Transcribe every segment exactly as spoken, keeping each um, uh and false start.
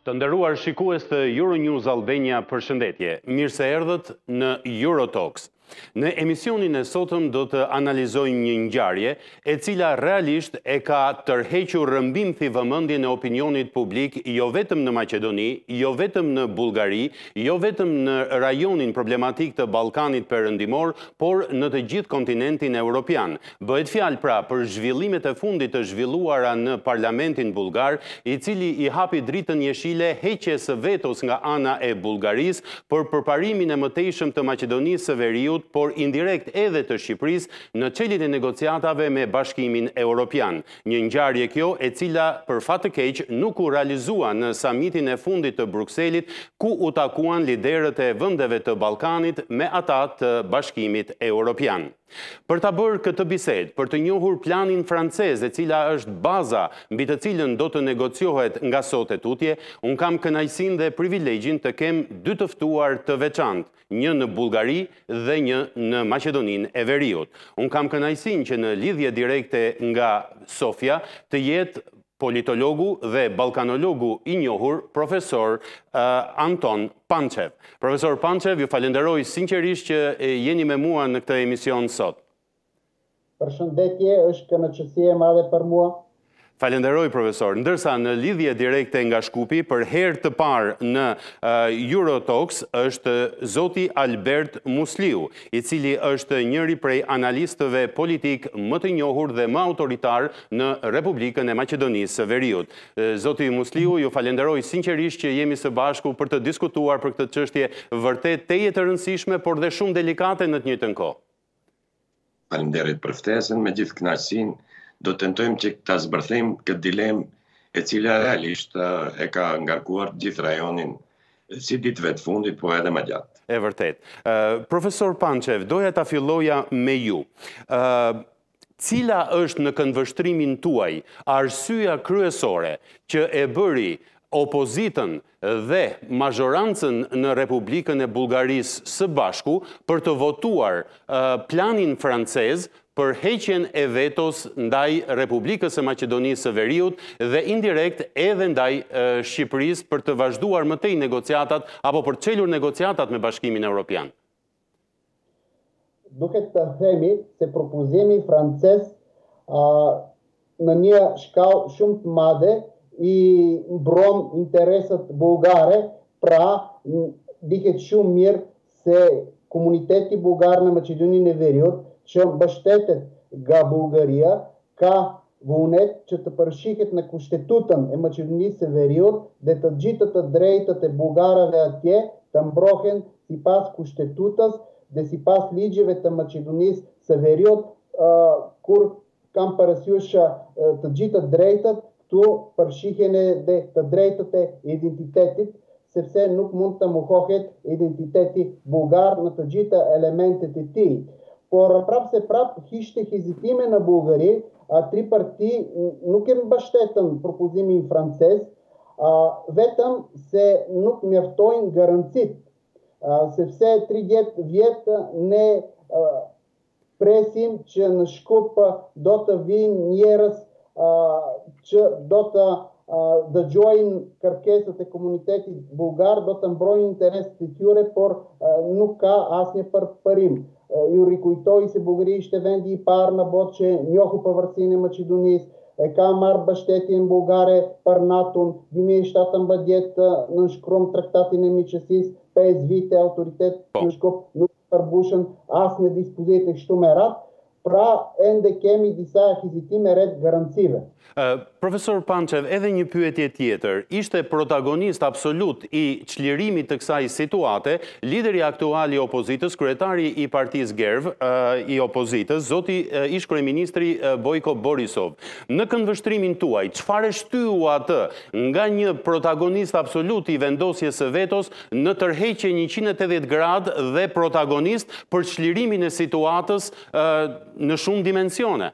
Të nderuar shikues të Euronews Albania, përshëndetje. Mirë se erdhët në Eurotalks. Në emisionin e sotëm do të analizojmë një ngjarje e cila realisht e ka tërhequr rrëmbimthi vëmendjen e opinionit publik jo vetëm në Maqedoni, jo vetëm në Bullgari, jo vetëm në rajonin problematik të Ballkanit Perëndimor, por në të gjithë kontinentin evropian. Bëhet fjalë pra për zhvillimet e fundit të zhvilluara në Parlamentin bullgar, i cili i hapi dritën jeshile heqjes së vetos nga ana e Bullgarisë për përparimin e mëtejshëm të Maqedonisë së Veriut, por indirekt edhe të Shqipërisë në çeljen e negociatave me Bashkimin Evropian. Një ngjarje kjo e cila për fat të keq nuk u realizua në samitin e fundit të Brukselit, ku u takuan liderët e vendeve të Ballkanit me ata të Bashkimit Evropian. Për ta bërë këtë bisedë, për të njohur planin francez e cila është baza mbi të cilën do të negociohet nga sot e tutje, unë kam kënaqësinë dhe privilegjin të kem dy të ftuar të veçantë, një në Bullgari dhe një në Maqedoninë e Veriut. Unë kam kënaqësinë që në lidhje direkte nga Sofia të jetë politologu dhe balkanologu i njohur, profesor uh, Anton Pančev. Profesor Pančev, ju falenderoj sinqerisht që jeni me mua në këtë emision sot. Përshëndetje, është kënaqësi e madhe për mua. Falenderoj, profesor. Ndërsa në lidhje direkte nga Shkupi, për herë të parë në uh, Eurotalks është zoti Albert Musliu, i cili është njëri prej analistëve politik më të njohur dhe më autoritar në Republikën e Maqedonisë së Veriut. Zoti Musliu, ju falenderoj sinqerisht që jemi së bashku për të diskutuar për këtë çështje vërtet teje të rëndësishme, por dhe shumë delikate në të njëjtën kohë. Faleminderit për ftesën, me gjithë kënaqësinë. Do të tentojmë që ta zbërthejmë këtë dilemë e cila realisht e ka ngarkuar gjithë rajonin si ditëve të fundit, po edhe më gjatë. E vërtet. Uh, profesor Pančev, doja ta filloja me ju. Uh, cila është në këndvështrimin tuaj arsyeja kryesore që e bëri opozitën dhe mazhorancën në Republikën e Bullgarisë së bashku për të votuar uh, planin francez për heqjen e vetos ndaj Republikës së Maqedonisë së Veriut dhe indirekt edhe ndaj e, Shqipërisë për të vazhduar më tej negociatat apo për të çelur negociatat me Bashkimin Evropian? Duhet të themi se propozimi francez uh, në një shkallë shumë të madhe i mbron interesat bullgare, pra dihet shumë mirë se komuniteti bullgar në Maqedoninë e Veriut që mbështetet nga Bullgaria ka vullnet që të përshihet në kushtetutën e Maqedonisë së Veriut dhe të gjithë të drejtat e bullgarëve atje të mbrohen sipas kushtetutës dhe sipas ligjeve të Maqedonisë së Veriut, uh, kur kam parasysh uh, të gjithë të drejtat, këtu përshihen edhe të drejtat e identitetit, sepse nuk mund të mohohet identiteti bullgar në të gjitha elementet e tij. Por prapë se prapë kishte hezitime në Bullgari, tri parti nuk e mbështetën propozimin francez, vetëm se nuk mjaftojnë garancit, sepse tridhjetë vjet ne presim që në Shkup do të vinë njerëz që do të dëgjojnë kërkesat e komunitetit bullgar, do të mbrojnë interesat e tyre, por nuk ka asnjë përparim. Ju rikujtoj se Bullgaria ishte vendi i parë në botë që njohu pavarësinë e Maqedonisë, e ka marrë mbështetjen bullgare për NATO-n, dy mijë e shtatëmbëdhjetë në shkrum traktatin e miqësisë, pesë vite autoritet në Shkup nuk përmbushën asnjë dispozitë kështu me radhë, pra ende kemi disa hezitime rreth garancive. Uh, profesor Pančev, edhe një pyetje tjetër. Ishte protagonist absolut i çlirimit të kësaj situate lideri aktual i opozitës, kryetari i partisë Gerv, uh, i opozitës, zoti uh, ish kryeministri uh, Bojko Borisov. Në këndvështrimin tuaj, çfarë shtyu atë nga një protagonist absolut i vendosjes së vetos në tërheqje njëqind e tetëdhjetë gradë dhe protagonist për çlirimin e situatës uh, në shumë dimensione?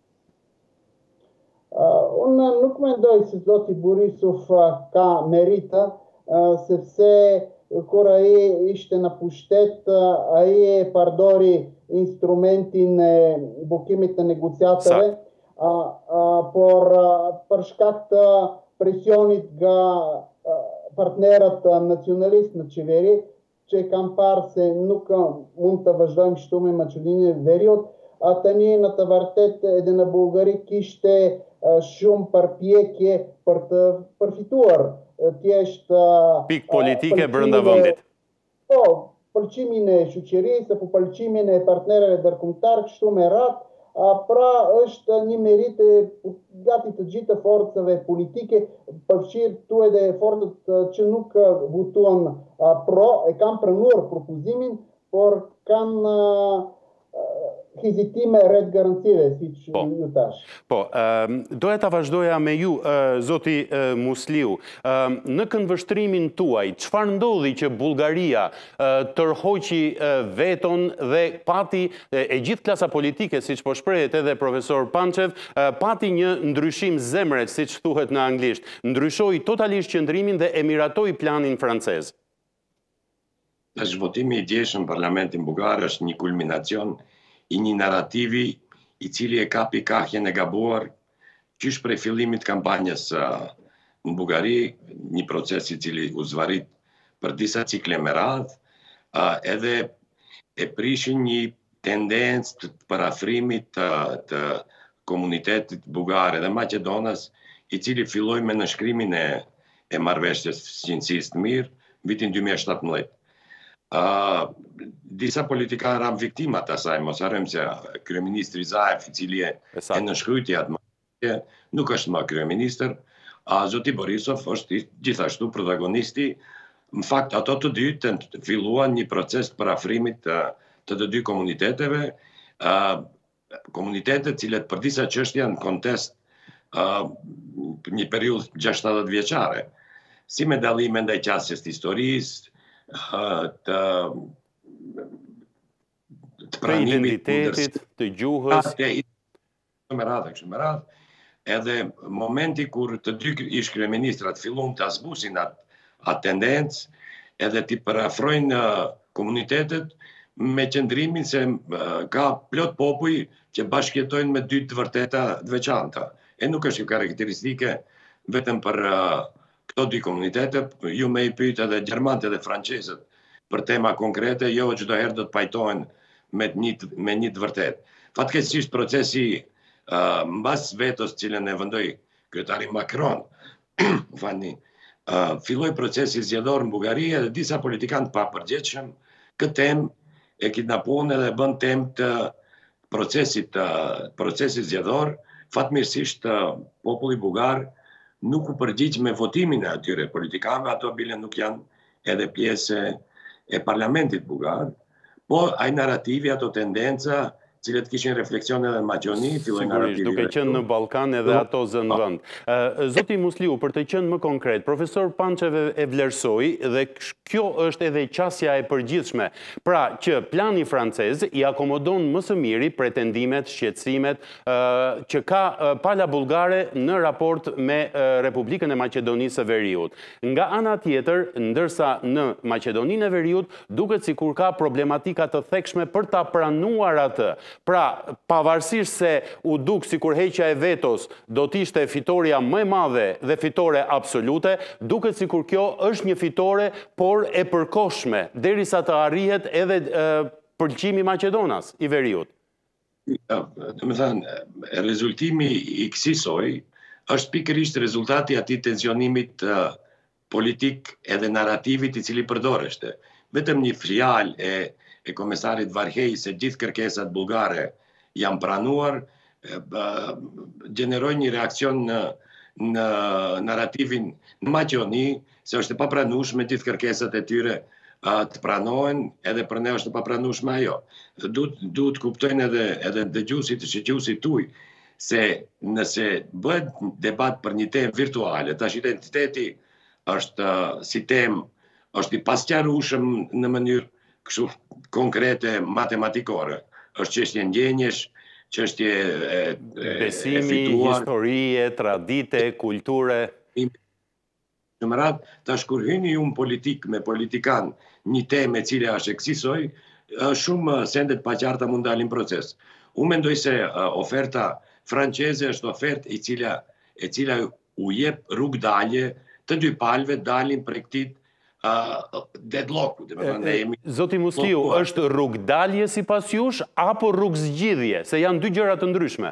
Uh, unë nuk mendoj se zoti Borisov uh, ka merita, uh, sepse kur ai ishte në pushtet, uh, ai e përdori instrumentin e bukimit të negociatave, uh, uh, por uh, për shkak të presionit nga uh, партнерът националист на Чевери, че към пар се нука мунта въждам, що ме мачудине вериот, а тани на тавартет еде на българи кище шум парпиеке парфитуар. Тиеща... Пик политike brenda vendit. Po, pëlqimin e shoqërisë, po pëlqimin e partnerëve ndërkombëtar, kështu me radhë, pra është një merit e gati të gjithë forcave politike, përfshirë tu edhe forcët që nuk votuan pro, e kanë pranuar propozimin, por kanë hezitime rreth garancive, siç ju thash. Po, doja ta vazhdoja me ju, zoti Musliu. Në këndvështrimin tuaj, çfarë ndodhi që Bullgaria tërhoqi veton dhe pati e gjithë klasa politike, siç po shprehet edhe profesor Pančev, pati një ndryshim zemre, siç thuhet në anglisht, ndryshoi totalisht qëndrimin dhe emiratoi planin francez. Tash votimi i djeshëm në Parlamentin Bullgar është një kulminacion i një narrativi i cili e kapi kahjen e gabuar qysh prej fillimit kampanjës në Bullgari, një proces i cili u zvarit për disa cikle me radhë, edhe e prishin një tendencë të parafrimit të, të komunitetit bullgare dhe Maqedonas, i cili filloi me nënshkrimin e, e marrëveshjes sinqësisë të mirë vitin dy mijë e shtatëmbëdhjetë. Uh, disa politikanë ram viktima të asaj, mos harrojmë se kryeministri Zaev, i cili e nënshkryti atë, nuk është më kryeministër, a zoti Borisov është gjithashtu protagonisti. Në fakt, ato të dy të filluan një proces të parafrimit të, të të dy komuniteteve, uh, komunitetet cilët për disa çështje në kontest uh, një periudhë gjashtëdhjetë vjeçare, si me dallime ndaj qasjes të historisë, të të identitetit, të gjuhës, me radhë, kështu me radhë, edhe momenti kur të dy ish kryeministrat fillon të zbusin atë tendencë, edhe të parafrojnë komunitetet me qëndrimin se ka plot popull që bashkëjetojnë me dy të vërteta të veçanta. E nuk është karakteristike vetëm për këto dy komunitete, ju me i pyet edhe gjermanët edhe francezët për tema konkrete, jo çdo herë do të pajtohen me një me një të vërtetë. Fatkeqësisht procesi uh, mbas vetos cilën e vendoi kryetari Macron, fani, uh, filloi procesi zgjedhor në Bullgari dhe disa politikanë të papërgjithshëm këtë temë e kidnapuan edhe bën temë të procesit uh, procesit zgjedhor. Fatmirësisht uh, populli bullgar nuk u përgjigj me votimin e atyre politikanëve, ato bile nuk janë edhe pjesë e parlamentit bullgar, po ai narrativi, ato tendenca, cilët kishin refleksion edhe në Maqedoni, filloi narrativi. Duke qenë në Ballkan edhe ato zënë vend. Zoti Musliu, për të qenë më konkret, profesor Pančev e vlerësoi dhe kjo është edhe qasja e përgjithshme, pra që plani francez i akomodon më së miri pretendimet, shqetësimet që ka pala bullgare në raport me Republikën e Maqedonisë së Veriut. Nga ana tjetër, ndërsa në Maqedoninë e Veriut duket sikur ka problematika të thekshme për ta pranuar atë. Pra, pavarësisht se u duk si kur heqja e vetos do t'ishte fitoria më e madhe dhe fitore absolute, duket si kur kjo është një fitore, por e përkohshme, derisa të arrihet edhe e, pëlqimi Maqedonas i Veriut. Do të thënë, rezultimi i kësaj soji është pikërisht rezultati i atij tensionimit uh, politik edhe narrativit i cili përdoreshte. Vetëm një fjalë e e komesarit Varhej se gjithë kërkesat bullgare janë pranuar, gjeneroi një reakcion në, në narrativin në Maqedoni, se është e papranueshme gjithë kërkesat e tyre të pranohen, edhe për ne është e papranueshme ajo. Duhet duhet kuptojnë edhe edhe dëgjuesit të shqiptuesit tuaj se nëse bëhet debat për një temë virtuale, tash identiteti është si temë është i pasqarueshëm në mënyrë kështu konkrete matematikore. Është çështje ndjenjesh, çështje e, e besimi, historie, tradite, kulture. Në merat, tash kur hyni ju në politik me politikan një temë e cila është e kësaj soji, shumë sendet paqarta mund dalin proces. Unë mendoj se oferta franceze është ofertë e cila e cila u jep rrugdalje të dy palëve dalin për këtit uh, deadlock-u. Zoti Musliu, është rrugdalje si pas jush, apo rrugzgjidhje, se janë dy gjëra të ndryshme?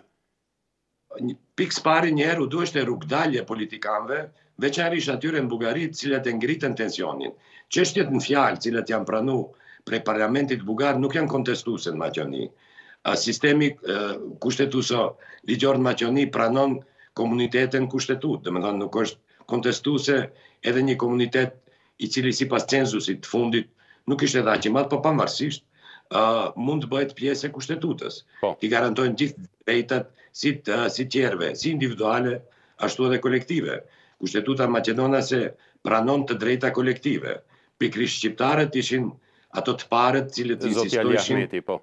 Pikës pari njerë u du është e rrugdalje politikanve, veçanërisht atyre në Bugarit, cilat e ngritën tensionin. Çështjet në fjalë, cilat janë pranu prej parlamentit bugar, nuk janë kontestuese në Maqedoni. Sistemi kushtetuso ligjor në Maqedoni pranon komunitetin kushtetut, dhe më thonë nuk është kontestuese edhe një komunitet i cili si pas cenzusit të fundit nuk ishte dha që matë, po pavarësisht mund të bëhet pjesë e kushtetutës. I garantojnë gjithë drejtat si tjerve, si individuale, ashtu edhe kolektive. Kushtetuta maqedonase pranon të drejta kolektive. Pikrisht shqiptarët ishin ato të parët cilët insistojshin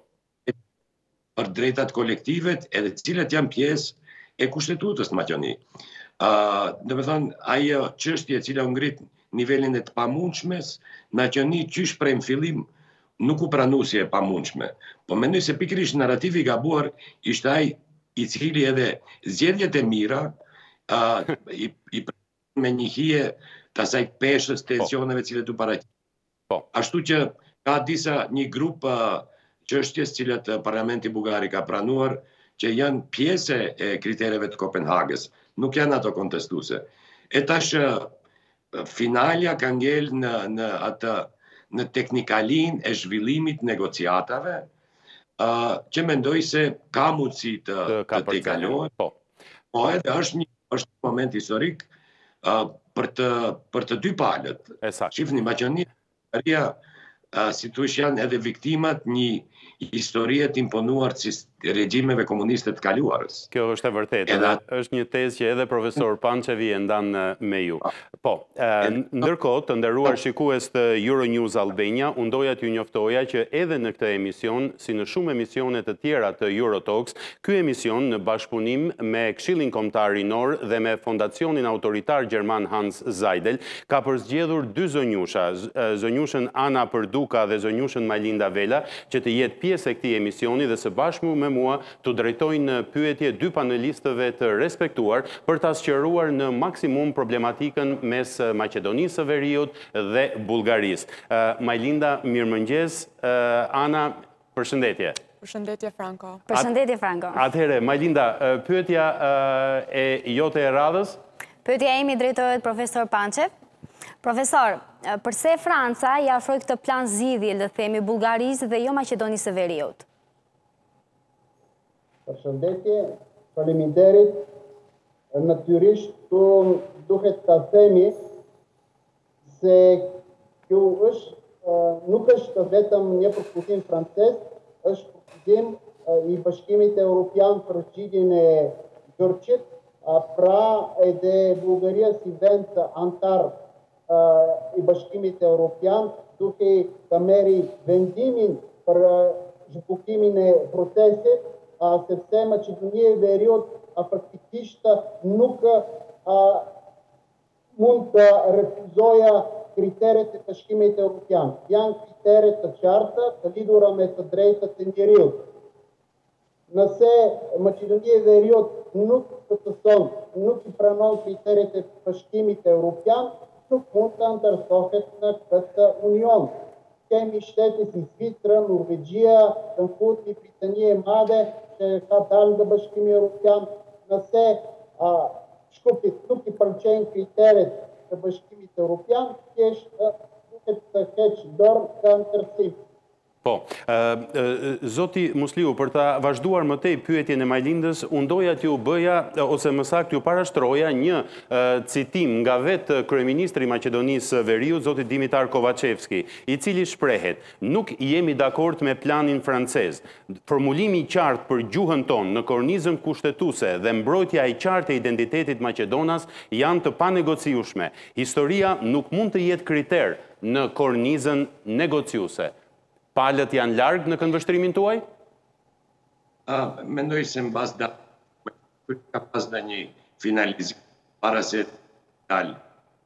për drejtat kolektivet edhe cilët janë pjesë e kushtetutës në Maqedoni. Dhe me thonë, ajo çështje cila u ngrit nivelin e të pamundshmes, në Maqedoni qysh prej në fillim nuk u pranu si e pamundshme. Po mendoj se pikrisht narrativi i gabuar ishte ai i cili edhe zgjedhjet e mira i, i me një hije të asaj peshës tensioneve cilat u paraqitet. Ashtu që ka disa një grup çështjes cilat parlamenti bugar i ka pranuar që janë pjesë e kritereve të Kopenhagës, nuk janë ato kontestuese. E tash finalja ka ngel në në atë në teknikalin e zhvillimit negociatave, që mendoj se ka mundësi të të kalohet, po edhe është një është një moment historik për të për të dy palët. Shifni, Maqedonia, Bulgaria, si thush janë edhe viktimat një historie të imponuar si regjimeve komuniste të kaluarës. Kjo është e vërtetë. Është një tezë që edhe profesor Pançevi e ndan me ju. Po, ndërkohë, të nderuar shikues të Euronews Albania, unë doja t'ju njoftoja që edhe në këtë emision, si në shumë emisione të tjera të Eurotalks, ky emision në bashkëpunim me Këshillin Kombëtar Rinor dhe me Fondacionin Autoritar Gjerman Hans Seidel, ka përzgjedhur dy zonjusha, zonjushën Ana Përduka dhe zonjushën Majlinda Vela, që të jetë pjesë e këtij emisioni dhe së bashku me mua të drejtojnë pyetje dy panelistëve të respektuar për ta sqaruar në maksimum problematikën mes Maqedonisë së Veriut dhe Bullgarisë. Majlinda, mirëmëngjes. Ana, përshëndetje. Përshëndetje, Franco. Përshëndetje, Franco. Atëherë, Majlinda, pyetja e jote e radhës? Pyetja imi drejtohet profesor Pançev. Profesor, përse Franca i afroi këtë plan zgjidhje, le të themi, Bullgarisë dhe jo Maqedonisë së Veriut? Përshëndetje, faleminderit. Natyrisht, tu duhet ta themi se kjo është, nuk është vetëm një përkushtim francez, është përkushtim i Bashkimit Evropian për zgjidhjen e Turqit, pra edhe Bullgaria si vend antar i Bashkimit Evropian, duke të merri vendimin për zhbukimin e procesit, sepse Maqedonia e Veriut faktikisht nuk mund të refuzoja kriteret e Bashkimit Evropian. Janë kriteret të qarta të lidhura me të drejtat e njeriut. Nëse Maqedonia e Veriut nuk përtëson, nuk i pranon kriteret e Bashkimit Evropian, nuk mund të ndërtohet në këtë union. Kemi shtete si Zvicra, Norvegjia, të fundit Britania e Madhe, që ka dalë nga Bashkimi Evropian, nëse Shkupit nuk i pëlqejnë kriteret të Bashkimit Evropian, thjesht duhet të keq dorë ka ndërtim. Po, zoti Musliu, për ta vazhduar më tej pyetjen e Majlindës, unë doja t'ju bëja, ose më saktë t'ju parashtroja një citim nga vetë kryeministri i Maqedonisë së Veriut, zoti Dimitar Kovacevski, i cili shprehet: "Nuk jemi dakord me planin francez. Formulimi i qartë për gjuhën tonë në kornizën kushtetuese dhe mbrojtja e qartë e identitetit maqedonas janë të panegociueshme. Historia nuk mund të jetë kriter në kornizën negociuese." Palët janë largë në këndvështrimin tuaj? Mendoj se në bazë da ka pas dhe një finalizim para se të dalë.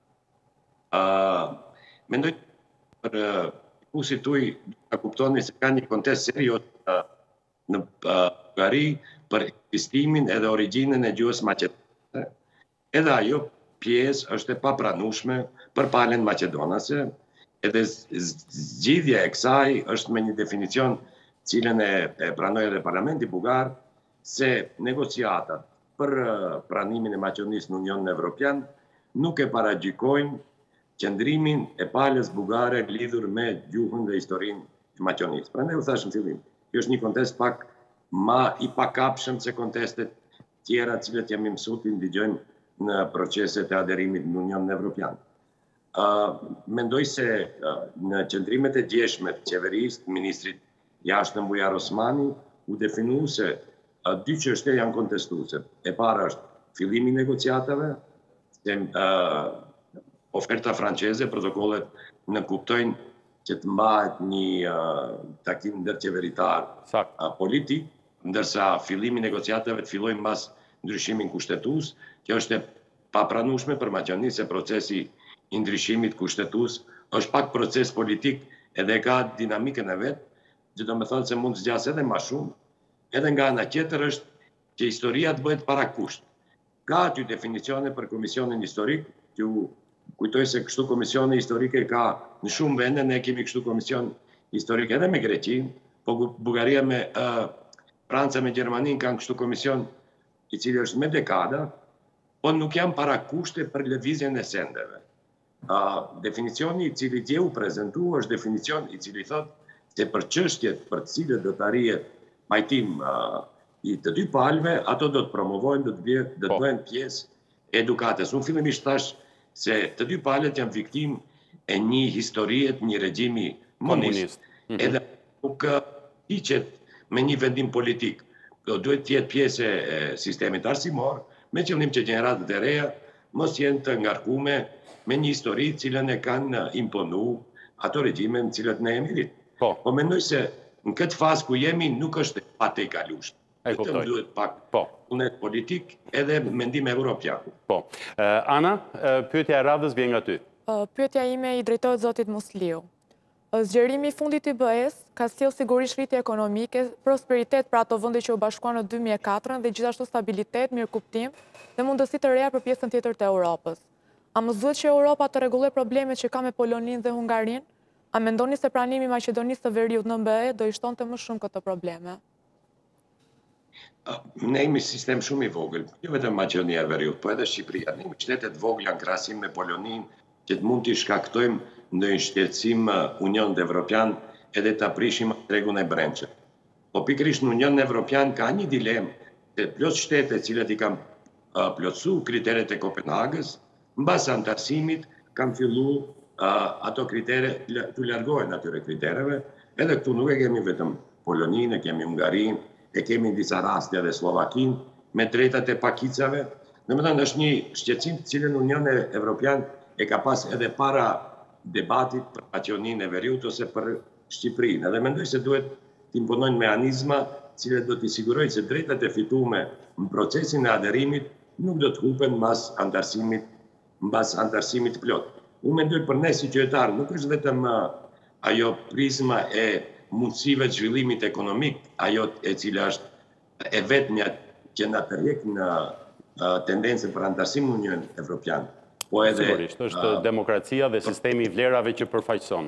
Mendoj për kusit tuaj ka kuptoni se ka një kontest serios në Bullgari për ekzistimin edhe origjinën e gjuhës maqedonase. Edhe ajo pjesë është e papranueshme për palën maqedonase, edhe zgjidhja e kësaj është me një definicion cilën e, e pranoi edhe Parlamenti Bugar, se negociatat për pranimin e Maqedonisë në Unionin Evropian nuk e paragjykojnë qëndrimin e palës bugare lidhur me gjuhën dhe historinë e Maqedonisë. Prandaj u thash në fillim, kjo është një kontest pak ma i pakapshëm se kontestet tjera të cilët jam mësuar të ndigjojmë në proceset e aderimit në Unionin Evropian. Uh, mendoj se uh, në qëndrimet e djeshme të qeverisë, ministrit jashtëm Bujar Osmani u definu se uh, dy çështje janë kontestuese. E para është fillimi i negociatave, se uh, oferta franceze, protokollet në kuptojnë që të mbahet një uh, takim ndërqeveritar uh, politik, ndërsa fillimi i negociatave të fillojnë mbas ndryshimin kushtetues. Kjo është e papranueshme për Maqedonisë, se procesi i ndryshimit kushtetues është pak proces politik edhe ka dinamikën e vet, që do me thonë se mund të zgjas edhe më shumë, edhe nga ana tjetër është që historia të bëhet para kusht. Ka aty definicione për komisionin historik, që u kujtoj se kështu komisione historike ka në shumë vende, ne kemi kështu komision historik edhe me Greqinë, po Bugaria me uh, Franca me Gjermaninë kanë kështu komision i cili është me dekada, po nuk janë para kushte për lëvizjen e sendeve. Uh, definicioni i cili dje u prezentu është definicion i cili thot se për çështjet për të cilët do të arrihet pajtim uh, i të dy palëve, ato do të promovojnë, do të bëhen, do të bëhen pjesë edukates. Unë fillimisht thash se të dy palët janë viktim e një historie të një regjimi komunist. Mm -hmm. Edhe nuk hiqet me një vendim politik. Do duhet të jetë pjesë e sistemit arsimor, me qëllim që gjeneratat e reja mos jenë të ngarkume me një histori cilën e kanë imponu ato regjime në cilët ne jemi rritë. Po. po mendoj se në këtë fazë ku jemi nuk është pa te kalusht. E kuptoj. Duhet pak po. unet politik edhe mendim evropian. Po. Uh, Ana, uh, pyetja e radhës vjen nga ty. Uh, pyetja ime i drejtohet zotit Musliu. Uh, zgjerimi i fundit i B E-s ka sjellë sigurisht rritje ekonomike, prosperitet për ato vende që u bashkuan në dy mijë e katër dhe gjithashtu stabilitet, mirëkuptim dhe mundësi të reja për pjesën tjetër të Europës. A më duhet që Europa të rregullojë problemet që ka me Poloninë dhe Hungarinë? A mendoni se pranimi i Maqedonisë të Veriut në B E do i shtonte më shumë këto probleme? Ne jemi sistem shumë i vogël, jo vetëm Maqedonia e Veriut, po edhe Shqipëria. Ne jemi shtetet vogla në krahasim me Poloninë, që të mund t'i shkaktojmë në një shqetësim Union Evropian edhe të aprishim tregun e brendshëm. Po pikërisht në Union Evropian ka një dilemë se plot shtete cilët i kanë uh, plotësuar kriteret e Kopenhagës, mbas antarësimit kanë filluar uh, ato kritere të largohen atyre kritereve. Edhe këtu nuk e kemi vetëm Poloninë, e kemi Hungarinë, e kemi në disa raste edhe Slovakinë me drejtat e pakicave. Domethënë është një shqetësim të cilën Unioni Evropian e ka pas edhe para debatit për Maqedoninë e Veriut ose për Shqipërinë. Edhe mendoj se duhet të imponojnë mehanizma cilët do t'i sigurojnë se drejtat e fituara në procesin e aderimit nuk do të hupen mbas antarësimit, mbas antarësimit plot. Unë mendoj për ne si qytetarë, nuk është vetëm ajo prizma e mundësive të zhvillimit ekonomik, ajo e cila është e vetmja që na tërheq në tendencën për antarësim në Unionin Evropian. Po edhe sigurisht është uh, demokracia dhe sistemi i vlerave që përfaqëson.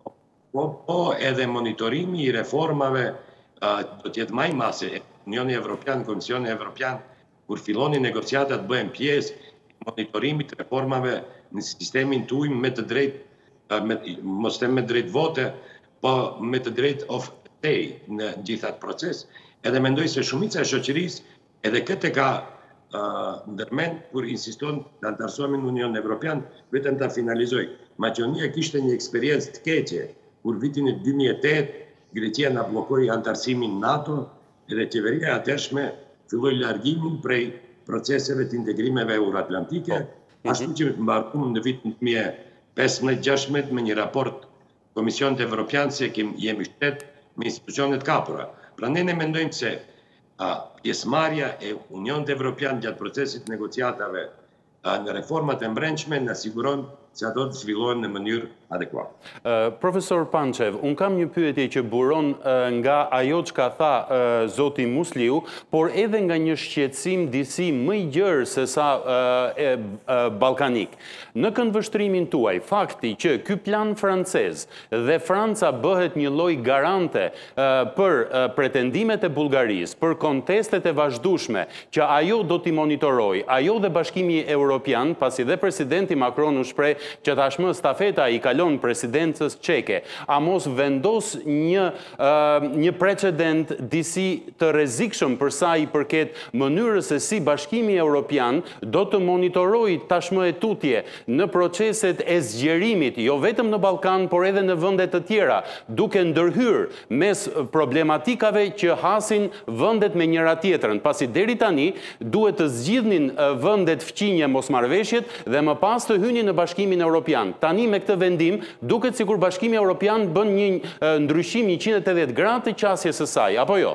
Po, po edhe monitorimi i reformave uh, do të jetë më i madh se Unioni Evropian, Komisioni Evropian kur fillonin negociatat bëhen pjesë monitorimit të reformave në sistemin tuaj me të drejtë, uh, me, mos them me drejt vote, po me të drejt of say në gjithë atë proces. Edhe mendoj se shumica e shoqërisë edhe këtë ka Uh, ndërmend kur insiston të antarësohemi në Unionin Evropian, vetëm ta finalizoj. Maqedonia kishte një eksperiencë të keqe kur vitin e dy mijë e tetë Greqia na bllokoi antarësimin NATO edhe qeveria e atërshme filloi largimin prej proceseve të integrimeve euroatlantike, oh. ashtu që mbarkuam në vitin dy mijë e pesëmbëdhjetë gjashtëmbëdhjetë me një raport Komisionit Evropian se kem, jemi shtet me institucionet kapura. Pra ne ne mendojmë se pjesëmarrja e Unionit Evropian gjatë procesit negociatave në reformat e brendshme na siguron që ato të zhvillohen në mënyrë adekuate. Uh, profesor Pançev, unë kam një pyetje që buron uh, nga ajo që ka tha uh, zoti Musliu, por edhe nga një shqetësim disi më i gjerë se sa uh, e, uh, balkanik. Në këndvështrimin tuaj, fakti që ky plan francez dhe Franca bëhet një lloj garante uh, për uh, pretendimet e Bullgarisë, për kontestet e vazhdueshme që ajo do t'i monitoroj, ajo dhe Bashkimi Evropian, pasi dhe presidenti Macron u shpreh që tashmë stafeta i kalon presidencës çeke, a mos vendos një, uh, një precedent disi të rrezikshëm për sa i përket mënyrës se si Bashkimi Evropian do të monitorojë tashmë e tutje në proceset e zgjerimit, jo vetëm në Ballkan, por edhe në vende të tjera, duke ndërhyrë mes problematikave që hasin vendet me njëra tjetrën, pasi deri tani duhet të zgjidhnin uh, vendet fqinje mosmarrveshjet dhe më pas të hynin në Bashkimin Evropian. Tani me këtë vendim, duket sikur Bashkimi Evropian bën një uh, ndryshim njëqind e tetëdhjetë gradë të qasjes së saj, apo jo?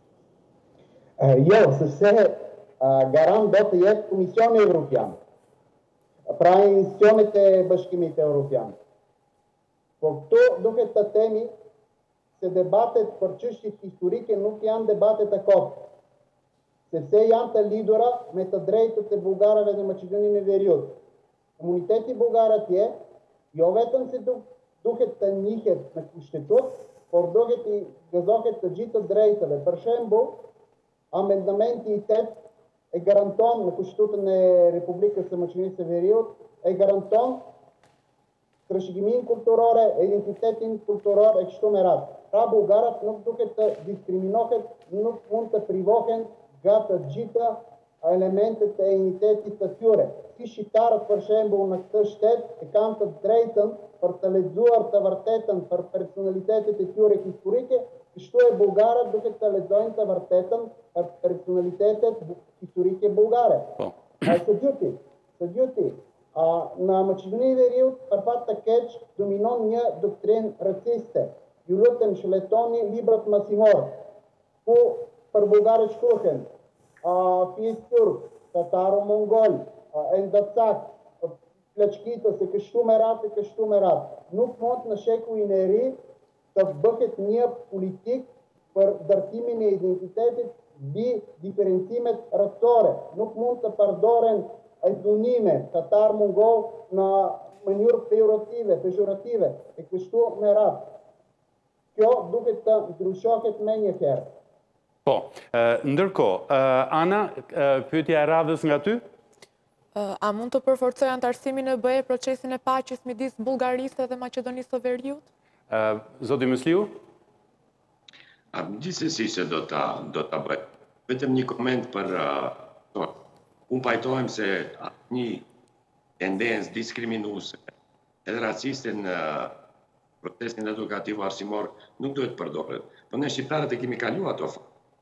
Uh, jo, sepse uh, garant do të jetë Komisioni Evropian, pra institucionet e Bashkimit Evropian. Po këtu duhet të themi se debatet për çështjet historike nuk janë debatet e koptë, sepse janë të lidhura me të drejtët e bullgarëve në Maqedoninë e Veriut. Komuniteti bullgar atje, jo vetëm se duhet të njihet në kushtetut, por duhet të gëzohet të gjithë të drejtave. Për shembull, amendamenti i tetë e garanton në kushtetutën e Republikës së Maqedonisë së Veriut, e garanton trashëgiminë kulturore, identitetin kulturor e kështu me radhë. Pra bullgarët nuk duhet të diskriminohen, nuk mund të privohen nga të gjitha elementet e identitetit të tyre. Si shqiptarët, për shembull, në këtë shtet e kanë të drejtën për të lexuar të vërtetën për personalitetet e tyre historike, kështu e bullgarët duhet të lexojnë të vërtetën për personalitetet historike bullgare. Së dyti, së dyti, në Maqedoninë e Veriut, për fat të keq, dominon një doktrinë raciste. Ju lutem shletoni librat masimor, ku për bullgarët shkruhen fjes turk, tataro-mongol, endocak, pleçkitës e kështu me radhë, e kështu me radhë. Nuk mund në shekullin e ri të bëhet një politik për ndërtimin e identitetit mbi diferencimet racore. Nuk mund të përdoren etnonime tatar-mongol në mënyrë pejorative, pejorative, e kështu me radhë. Kjo duhet të ndryshohet me një herë. Po, ndërkohë, Ana, pyetja e radhës nga ty? A mund të përforcoj antarësimin e B E procesin e paqes midis Bullgarisë dhe Maqedonisë së Veriut? Zoti Musliu? Gjithsesi se do ta do ta bëj. Vetëm një koment për unë pajtohem se një tendencë diskriminuese edhe raciste në procesin edukativ arsimor nuk duhet përdoret. Po ne shqiptarët e kemi kaluar ato.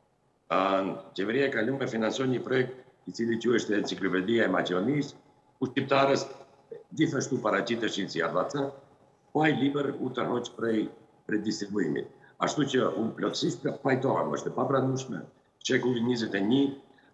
Qeveria e kaluar financon një projekt i cili quhet Enciklopedia e Maqedonisë, ku shqiptarës gjithashtu paraqiteshin si A B C, po ai libër u tërhoq prej prej distribuimit. Ashtu që unë plotësisht pajtohem, është e papranueshme, shekulli njëzet e një,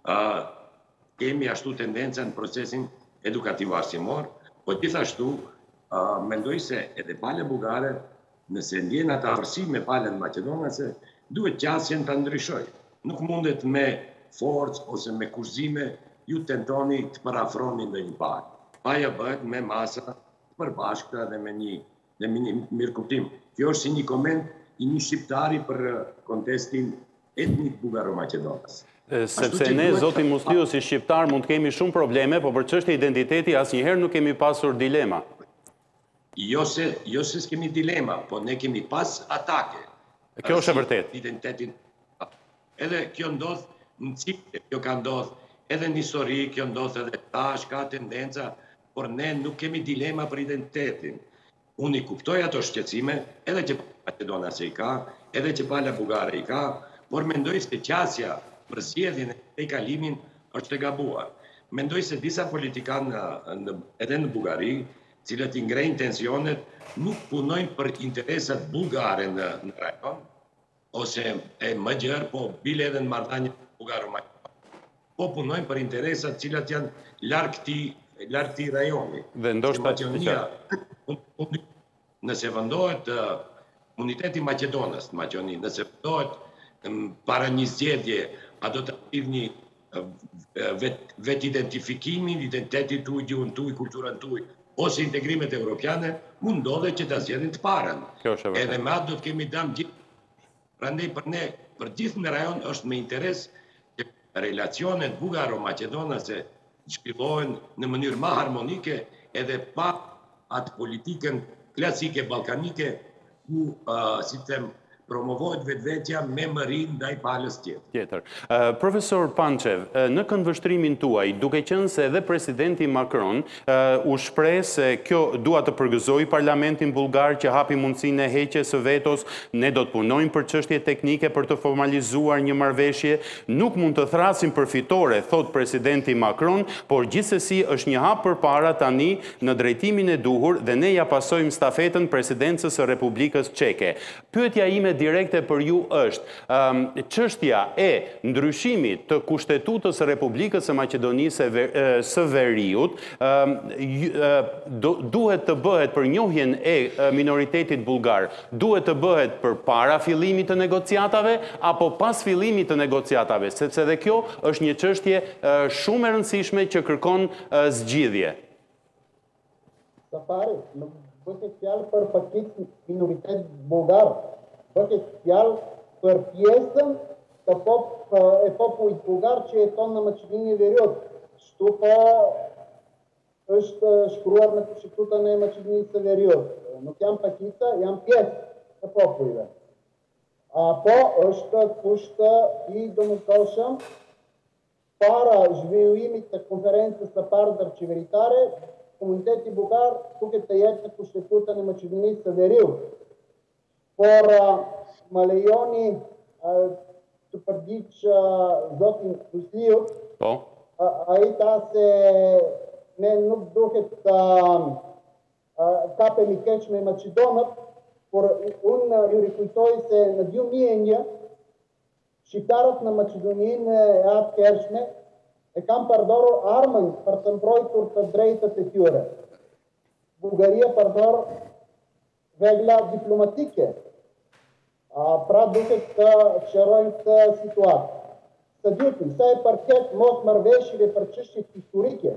kemi ashtu tendencën në procesin edukativ arsimor, po gjithashtu mendoj se edhe palë bullgare, nëse ndjen ata afërsi me palën maqedonase, duhet qasjen ta ndryshojë. Nuk mundet me forcë ose me kurzime ju tentoni të parafroni ndonjë palë. Paja bëhet me masa përbashkëta dhe me një dhe me një mirëkuptim. Kjo është si një koment i një shqiptari për kontestin etnik bulgaro-maqedonas. Sepse ne, zoti Musliu, si shqiptar mund të kemi shumë probleme, po për çështje identiteti asnjëherë nuk kemi pasur dilema. Jo se jo se s'kemi dilema, po ne kemi pas atake. Kjo është e vërtetë. Identitetin. Edhe kjo ndodh në cikle, kjo ka ndodh edhe në histori, kjo ndodh edhe tash, ka tendenca, por ne nuk kemi dilema për identitetin. Unë i kuptoj ato shqetësime, edhe që Maqedonas i ka, edhe që pala bullgare i ka, por mendoj se qasja për zgjedhjen e kalimin është e gabuar. Mendoj se disa politikanë edhe në Bullgari, cilët i ngrejnë tensionet, nuk punojnë për interesat bullgare në rajon, ose e më gjërë, po bile edhe në marrëdhënie bullgaro-maqedonase. Po punojnë për interesat cilat janë larg këtij larg këtij rajoni. Dhe ndoshta Maqedonia, nëse vendohet komuniteti Maqedonës, Maqedoni, nëse vendohet para një zgjedhje, a do të arrijë vetë identifikimin, identitetin tuaj, gjuhën tuaj, kulturën tuaj, ose integrimet evropiane, mund ndodhet që ta zgjedhin të parën. Edhe me atë do të kemi dëm gjithë. Prandaj për ne, për gjithë në rajon është me interes që relacionet bulgaro-maqedonase zhvillohen në mënyrë më harmonike edhe pa atë politikën klasike balkanike ku si them promovohet vetvetja me mërin ndaj palës tjetër. Tjetër. Profesor Pančev, në këndvështrimin tuaj, duke qenë se edhe presidenti Macron u shpreh se kjo dua të përgëzoj parlamentin bulgar që hapi mundësinë e heqjes së vetos, ne do të punojmë për çështje teknike për të formalizuar një marrëveshje, nuk mund të thrasim për fitore, thot presidenti Macron, por gjithsesi është një hap përpara tani në drejtimin e duhur dhe ne ja pasojmë stafetën presidencës së Republikës Çeke. Pyetja ime direkte për ju është çështja e ndryshimit të Kushtetutës së Republikës së Maqedonisë së Veriut duhet të bëhet për njohjen e minoritetit bulgar, duhet të bëhet përpara fillimit të negociatave apo pas fillimit të negociatave, sepse edhe kjo është një çështje shumë e rëndësishme që kërkon zgjidhje. Sa pare, nuk bëhet fjalë për pakik minoritet bulgar. Bëhet fjalë për pjesën të pop, e popullit bulgar që jeton në Maqedoninë e Veriut. Kështu po është shkruar në Kushtetutën e Maqedonisë së Veriut. Nuk janë pakita, janë pjesë të popullit. Apo është kusht i domosdoshëm para zhvillimit të konferencës së parë ndërqeveritare, komuniteti bulgar duhet të jetë në Kushtetutën e Maqedonisë së Veriut. Por më lejoni të përgjigj zotin Musliu, ai tha se ne nuk duhet të kapemi keq me Maqedonët, por unë ju rikujtoj se në dy mijë e një shqiptarët në Maqedoninë e atëhershme e kanë përdorur armën për të mbrojtur të drejtat e tyre. Bullgaria përdor regla diplomatike. Pra duhet të qërojnë të situatë. Së dytë, sa e përket mos marrëveshjeve për çështjet historike,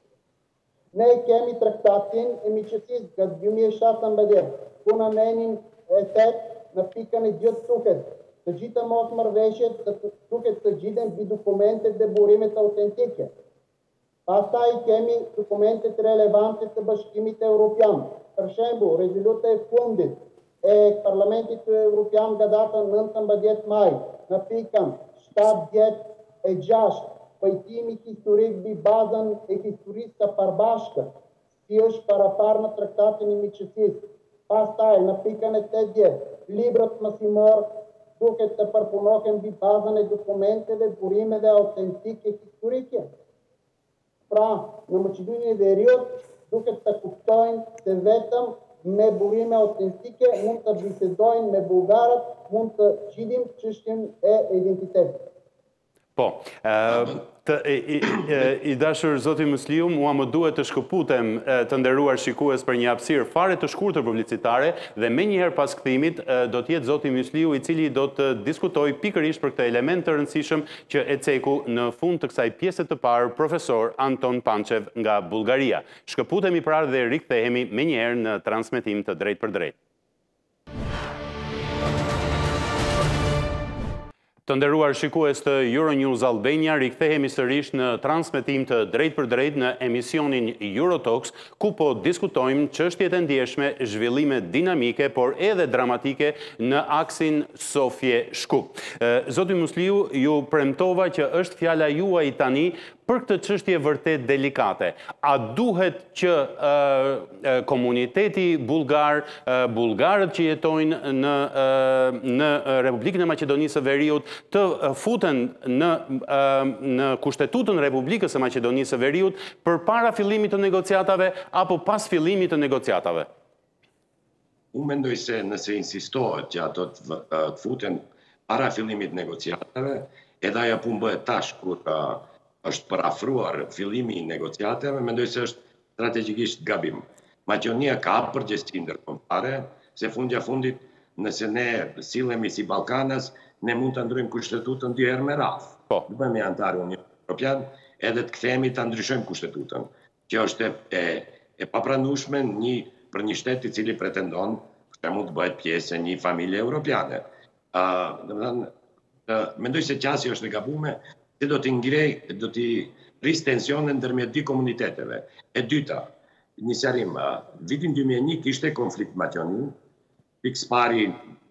ne kemi traktatin e miqësisë nga dy mijë e shtatëmbëdhjetë, ku në menin e tetë në pikën e gjithë duket. Të gjitha mos marrëveshjet duhet të gjiten mbi dokumentet dhe burimet autentike. Pastaj kemi dokumentet relevante të Bashkimit Evropian. Për shembull, rezoluta e fundit e Parlamentit Evropian nga data nëntëmbëdhjetë maj, në pikën shtatëdhjetë e gjashtë, pajtimi historik mbi bazën e historisë së përbashkët, si është paraparë në traktatin e miqësisë. Pastaj, në pikën e tetëdhjetë, librat mësimor duhet të përpunohen mbi bazën e dokumenteve, burimeve autentike historike. Pra, në Maqedoninë e Veriut duhet të kuptojnë se vetëm me burime autentike mund të bisedojnë me bulgarët, mund të zgjidhim çështjen e identitetit. Po, i dashur zoti Musliu, mua më duhet të shkëputem të nderuar shikues për një hapësirë fare të shkurtër publicitare dhe me njëherë pas kthimit do të jetë zoti Musliu i cili do të diskutojë pikërisht për këtë element të rëndësishëm që e ceku në fund të kësaj pjese të parë profesor Anton Pančev nga Bullgaria. Shkëputemi pra dhe rikthehemi me njëherë në transmetim të drejt për drejt. Të nderuar shikues të Euronews Albania, rikthehemi sërish në transmetim të drejt për drejt në emisionin Eurotalks, ku po diskutojmë çështjet e ndjeshme, zhvillime dinamike, por edhe dramatike në aksin Sofje-Shkup. Zoti Musliu, ju premtova që është fjala juaj tani për këtë çështje vërtet delikate. A duhet që uh, komuniteti bulgar, uh, bulgarët që jetojnë në, uh, në Republikën e Maqedonisë së Veriut të uh, futen në, uh, në Kushtetutën e Republikës së Maqedonisë së Veriut përpara fillimit të negociatave apo pas fillimit të negociatave? Unë mendoj se nëse insistohet që ato të, uh, të futen para fillimit të negociatave, edhe ajo punë bëhet tash kur uh, është parafruar fillimi i negociatave, mendoj se është strategjikisht gabim. Maqedonia ka përgjegjësi ndërkombëtare, se fundja fundit, nëse ne sillemi si Ballkanas, ne mund të ndryshojmë kushtetutën dy herë me radhë. Po. Të bëhemi antar Unionit Evropian, edhe të kthehemi ta ndryshojmë kushtetutën. Kjo është e, e papranueshme një për një shtet i cili pretendon se mund të bëhet pjesë e një familje europiane. Uh, domethënë, uh, mendoj se qasja është e gabuar, se do të ngrej, do të rris tensione ndërmjet dy komuniteteve. E dyta, një sqarim, uh, vitin dy mijë e një kishte konflikt Maqedoni, pikë pari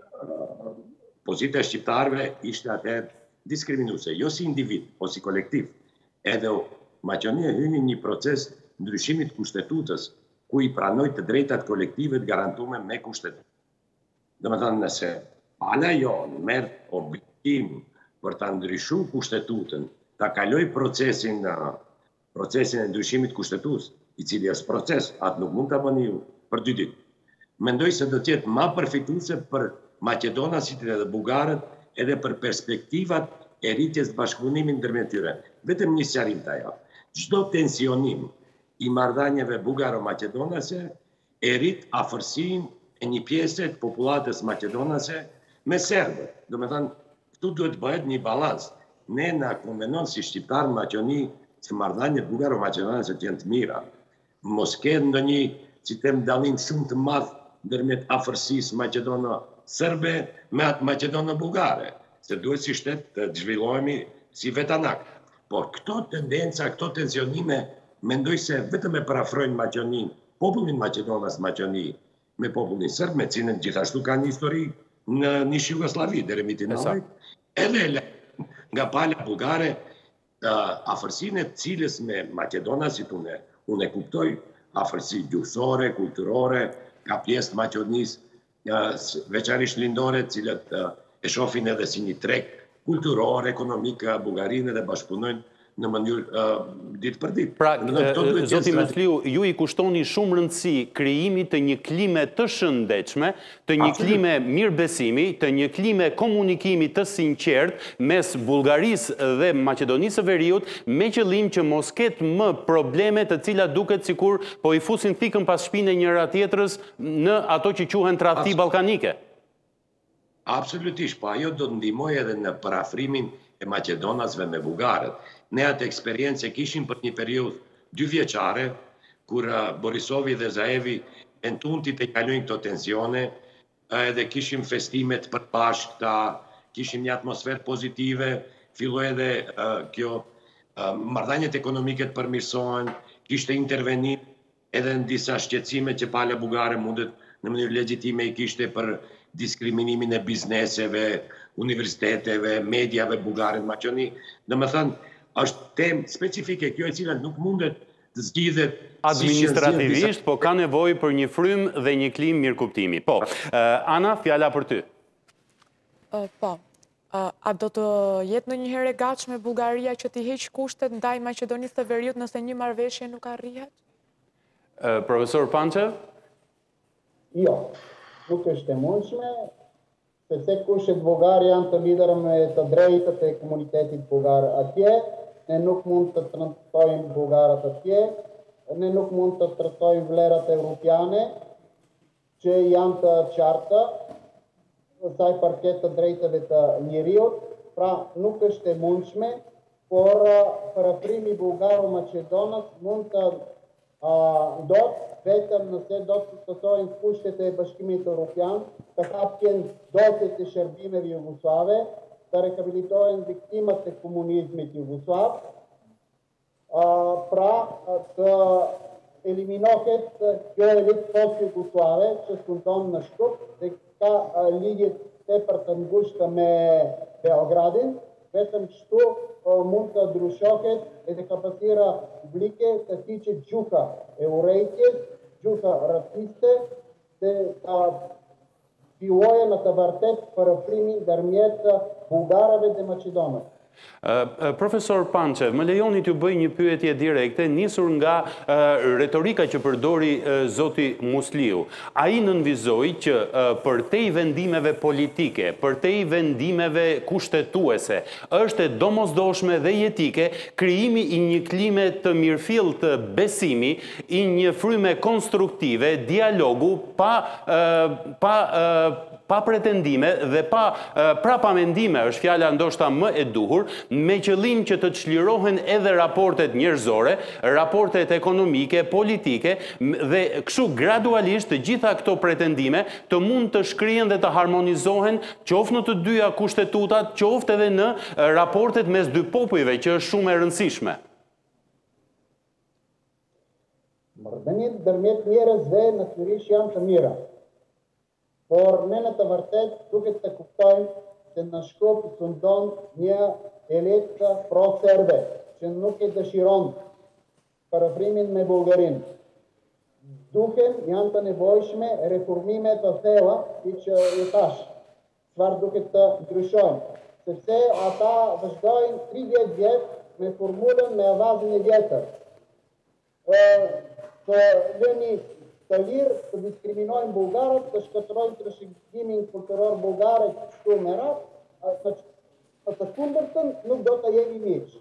uh, pozita e shqiptarëve ishte atëherë diskriminuese, jo si individ, po si kolektiv. Edhe Maqedonia hyni një proces ndryshimit kushtetutës, ku i pranoj të drejtat kolektive të garantuar me kushtetutë. Domethënë, nëse pala jonë merr obligim për ta ndryshuar kushtetutën, ta kaloj procesin procesin e ndryshimit kushtetutës, i cili është proces, atë nuk mund ta bëni ju për dy ditë. Mendoj se do të jetë më përfituese për maqedonasit edhe bugarët, edhe për perspektivat e rritjes të bashkëpunimit ndërmjet tyre. Vetëm një sqarim ta jap. Çdo tensionim i marrëdhënieve bugaro-maqedonase e rrit afërsinë e një pjese të popullatës maqedonase me serbët. Domethënë, këtu duhet bëhet një balans. Ne na konvenon si shqiptar në Maqedoni që marrëdhëniet bugaro-maqedonase të jenë të mira. Mos ketë ndonjë, si them, dallim shumë të madh ndërmjet afërsisë maqedono-serbe me atë maqedono-bugare, se duhet si shtet të zhvillohemi si vetanak. Por këto tendenca, këto tensionime, mendoj se vetëm e parafrojnë Maqedoninë, popullin Maqedonas Maqedoni me popullin serb, me cilën gjithashtu ka një histori në një Jugosllavi deri vitin nëntëdhjetë, edhe nga pala bugare afërsinë e cilës me Maqedonasit unë unë e kuptoj, afërsi gjuhësore, kulturore, ka pjesë të Maqedonisë veçanërisht lindore, të cilët e shohin edhe si një treg kulturor, ekonomik, Bugarinë dhe bashkëpunojnë në mënyrë ditë për ditë. Pra, zoti Metliu, ju i kushtoni shumë rëndësi krijimit të një klime të shëndetshme, të një klime mirëbesimi, të një klime komunikimi të sinqert mes Bullgarisë dhe Maqedonisë së Veriut, me qëllim që mos ketë më probleme të cilat duket sikur po i fusin thikën pas shpinë e njëra tjetrës në ato që quhen tradhti ballkanike. Absolutisht, po ajo do të ndihmojë edhe në parafrimin e maqedonasve me bugarët. Ne atë eksperiencë kishim për një periudhë dy vjeçare, kur Borisovi dhe Zaevi entunti të kalojnë këto tensione, edhe kishim festimet përbashkëta, kishim një atmosferë pozitive, filloi edhe kjo marrëdhëniet ekonomike të përmirësohen, kishte intervenim edhe në disa shqetësime që pala bugare mundet në mënyrë legjitime i kishte për diskriminimin e bizneseve, universiteteve, mediave bugare në Maqedoni. Domethënë, është temë specifike kjo e cila nuk mundet të zgjidhet administrativisht, po ka nevojë për një frymë dhe një klim mirëkuptimi. Po, Ana, fjala për ty. Po, a do të jetë në një herë e gatshme Bullgaria që t'i heqë kushtet ndaj Maqedonisë së Veriut nëse një marrëveshje nuk arrihet? Profesor Pančev? Jo, nuk është e mundshme, sepse kushtet bugare janë të lidhura me të drejtat e komunitetit bugar atje, ne nuk mund të trajtojmë bugarët atje, ne nuk mund të trajtojmë vlerat europiane që janë të qarta, sa i përket të drejtave të njeriut, pra nuk është e mundshme, por parafrimi bulgaro-maqedonas mund të ndodhë vetëm nëse do të stotojnë kushtet e Bashkimit Evropian, të hapjen dosjet e shërbimeve jugoslave, të rehabilitohen viktimat e komunizmit jugoslav, pra të eliminohet kjo elit post-jugoslave që skunton në Shkup dhe ka lidhjet tepër të ngushta me Beogradin, vetëm kështu mund të ndryshohet edhe kapacitira publike të hiqet gjuka e urrejtjes, gjuka raciste, dhe ta fillojë në të vërtet parafrimin ndërmjet bulgarëve dhe maqedonëve. Profesor Pančev, më lejoni t'ju bëj një pyetje direkte, nisur nga retorika që përdori zoti Musliu. Ai nënvizoi që përtej vendimeve politike, përtej vendimeve kushtetuese, është e domosdoshme dhe jetike krijimi i një klime të mirëfill të besimi, i një fryme konstruktive, dialogu pa pa pa pretendime dhe pa prapamendime, është fjala ndoshta më e duhur, me qëllim që të çlirohen edhe raportet njerëzore, raportet ekonomike, politike, dhe kështu gradualisht të gjitha këto pretendime të mund të shkrihen dhe të harmonizohen qoftë në të dyja kushtetutat, qoftë edhe në raportet mes dy popujve, që është shumë e rëndësishme. Marrëdhëniet ndërmjet njerëzve natyrisht janë të mira. Por ne në të vërtet duhet të kuptojmë se në Shkup sundon një elit pro-serbe që nuk e dëshiron përëfrimin me Bullgarin. Duken janë të nevojshme reformime të thella, si që ju thash, çfarë duhet të ndryshojnë, sepse ata vazhdojnë tridhjetë vjet me formulën me avazin e vjetër. Të lëni të lirë të diskriminojnë bulgarët, të shkëtërojnë trashëgimin kulturor bulgare kështu me radhë, në të kundërtën nuk do të jemi miq.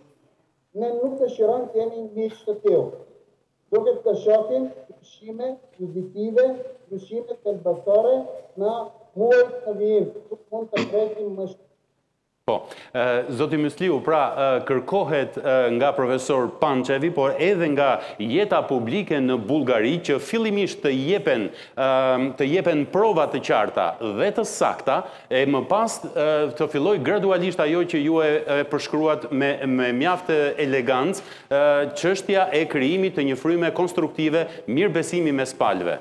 Ne nuk dëshirojmë të jemi miq të tillë. Duhet të shohim ndryshime pozitive, ndryshime thelbësore në muajt të vijim. Nuk mund të presim më shumë. Po, zoti Musliu, pra kërkohet nga profesor Pančevi, por edhe nga jeta publike në Bullgari, që fillimisht të jepen, të jepen prova të qarta dhe të sakta, e më pas të filloj gradualisht ajo që ju e përshkruat me, me mjaft elegancë, çështja e krijimit të një fryme konstruktive, mirëbesimi mes palëve.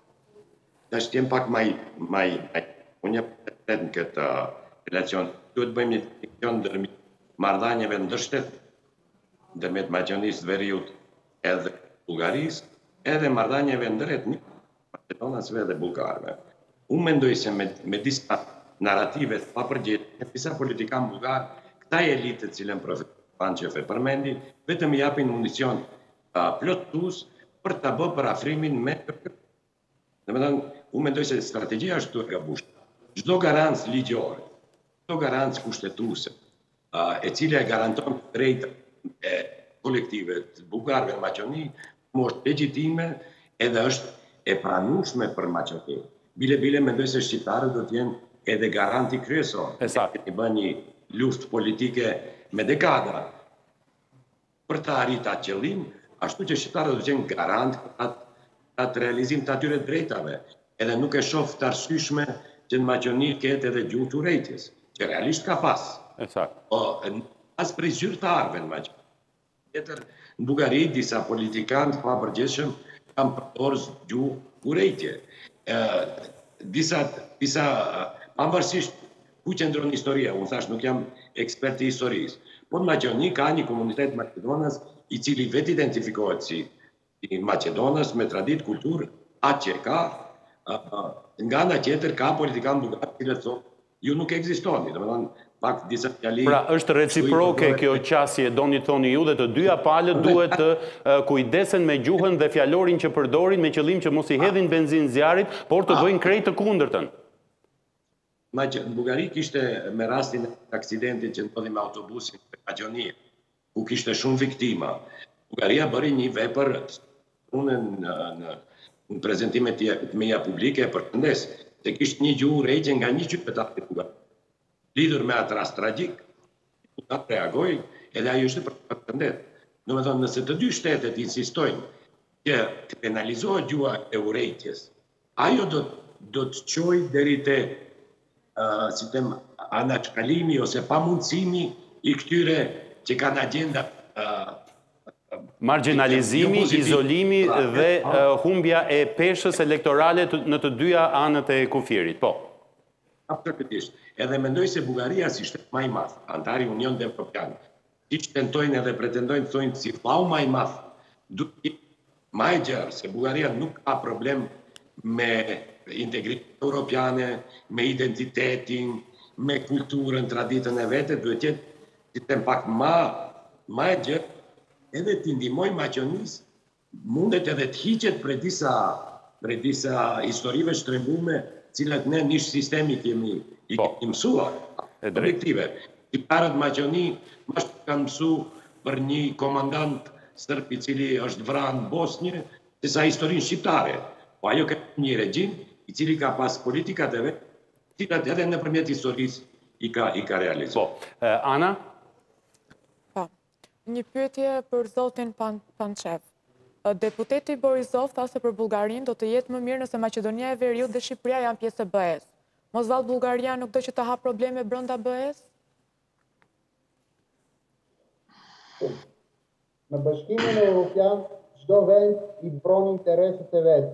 Tash jem pak maj, maj, unë jep në këtë relacion. Duhet bëjmë një distinksión ndërmjet marrëdhënieve ndërshtet, ndërmjet Maqedonisë Veriut edhe Bullgarisë, edhe marrëdhënieve ndërreth Maqedonasve dhe bullgarëve. Unë mendoj se me, me disa narrative të papërgjithshme, disa politikanë bullgarë, këta elitë të cilën profesor Pančev e përmendi, vetëm i japin municion uh, plotësues për ta bërë parafrimin me. Domethënë, unë mendoj se strategjia është e gabuar. Çdo garancë ligjore, çdo garancë kushtetuese, e cila e garanton drejtat e kolektive të bullgarëve në Maqedoni, është legjitime edhe është e pranueshme për Maqedoninë. Bile bile mendoj se shqiptarët do të jenë edhe garanti kryesor. Saktë. Të bëjnë një luftë politike me dekada për të arritur atë qëllim, ashtu që shqiptarët do të jenë garant për atë realizim të atyre drejtave. Edhe nuk e shoh të arsyeshme që në Maqedoni ketë edhe gjuhë të urrejtjes, që realisht ka pas. Saktë. Po, as prej zyrtarëve në Maqedoni. Tjetër, në Bullgari disa politikanë të papërgjithshëm kanë përdorur gjuhë urrejtje. Disa, disa pavarësisht ku qëndron historia, unë thash nuk jam ekspert i historisë, por në Maqedoni ka një komunitet Maqedonas i cili vetë identifikohet si i Maqedonas me traditë, kulturë, atë që ka, nga ana tjetër ka politikanë bullgarë që thonë ju nuk ekzistoni, domethënë pak disa fjali. Pra është reciproke kjo qasje, doni thoni ju, dhe të dyja palët duhet të kujdesen me gjuhën dhe fjalorin që përdorin me qëllim që mos i hedhin benzinë zjarrit, por të bëjnë krejt të kundërtën. Në Bullgari kishte me rastin e aksidentit që ndodhi me autobusin në Maqedoni, ku kishte shumë viktima. Bullgaria bëri një vepër unë në, në, në prezentimet të meja publike për përshëndes, se kishte një gjuhë urrejtje nga një qytetar i Bullgarisë. Lidhur me atë rast tragjik, ta reagoi, edhe ajo ishte për përshëndet. Domethënë, nëse të dy shtetet insistojnë që të penalizohet gjuha e urrejtjes, ajo do do të çojë deri te uh, si them anaçkalimi ose pamundësimi i këtyre që kanë agenda uh, marginalizimi, izolimi dhe uh, humbja e peshës elektorale të, në të dyja anët e kufirit. Po. Absolutisht. Edhe mendoj se Bullgaria si shtet më i madh, antari i Unionit Evropian, siç tentojnë edhe pretendojnë të thonë si vllau më i madh, duhet më i gjerë se Bullgaria nuk ka problem me integritet europiane, me identitetin, me kulturën, traditën e vete, duhet jetë sistem pak ma, ma e gjë, edhe t'i ndihmojmë Maqedonisë, mundet edhe të hiqet për disa, për disa historive shtrembume, cilat ne një sistemi kemi, i kemi mësuar. Objektive. I parët Maqedoni, ma shtë kanë mësu për një komandant sërb i cili është vranë në Bosnjë, se sa historinë shqiptare. Po ajo ka një regjim, i cili ka pas politikat e vetë, cilat edhe në përmjet historisë i ka, i ka realizuar. Po, Ana? Po, një pyetje për zotin Pančev. Deputeti Borisov tha se për Bullgarinë do të jetë më mirë nëse Maqedonia e Veriut dhe Shqipëria janë pjesë e B E S. Mos vallë Bullgaria nuk do që të ha probleme brenda B E S? Në Bashkimin Evropian, çdo vend i bron intereset e vetë.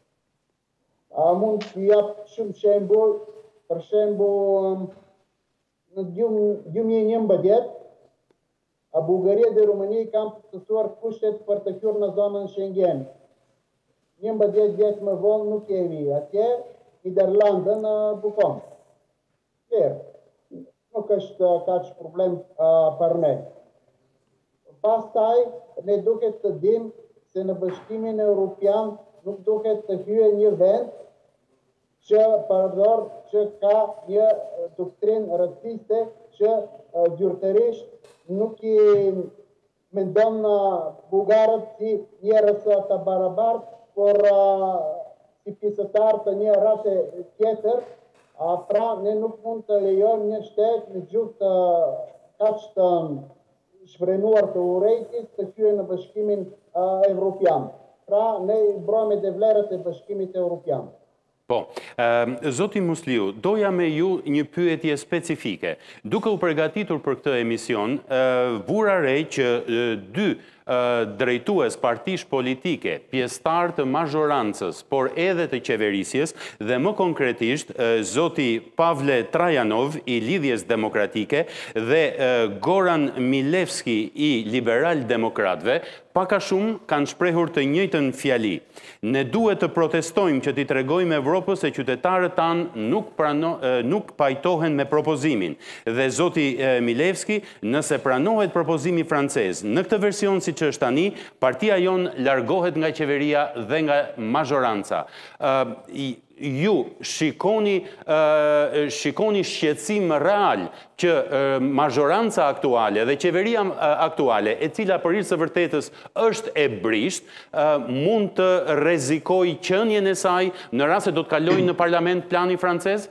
A mund të jap shumë shembull, për shembull në dy mijë e njëmbëdhjetë, a Bullgaria dhe Rumënia kanë përcaktuar kushtet për të hyrë në zonën Schengen. njëmbëdhjetë vjet më vonë nuk jemi atje, Niderlandën bukon. Mirë, nuk është kaq problem për ne. Pastaj, ne duhet të dim se në Bashkimin Evropian nuk duhet të hyjë një vend që përdor që ka një doktrinë raciste që gjyrtërisht nuk i mendon bugarët si njerëz të barabartë, por si pjesëtar të një rase tjetër, pra ne nuk mund të lejojmë një shtet në gjuhë të kaq të shprenuar të urrejtjes të hyjë në Bashkimin Evropian. Pra ne i brojmë dhe vlerat e Bashkimit Evropian. Po, zoti Musliu, doja me ju një pyetje specifike. Duke u përgatitur për këtë emision, vura re që dy drejtues partish politike, pjesëtar të mazhorancës, por edhe të qeverisjes, dhe më konkretisht zoti Pavle Trajanov i Lidhjes Demokratike dhe Goran Milevski i Liberal Demokratëve, paka shumë kanë shprehur të njëjtën fjali. Ne duhet të protestojmë që t'i tregojmë Evropës se qytetarët tanë nuk, prano, nuk pajtohen me propozimin. Dhe zoti Milevski, nëse pranohet propozimi francez, në këtë version si që është tani, partia jonë largohet nga qeveria dhe nga mazhoranca. Uh, ju shikoni, uh, shikoni shqetësim real që uh, mazhoranca aktuale dhe qeveria uh, aktuale, e cila për hir të vërtetës është e brisht, uh, mund të rrezikojë qënien e saj në rast se do të kalojë në parlament plani francez?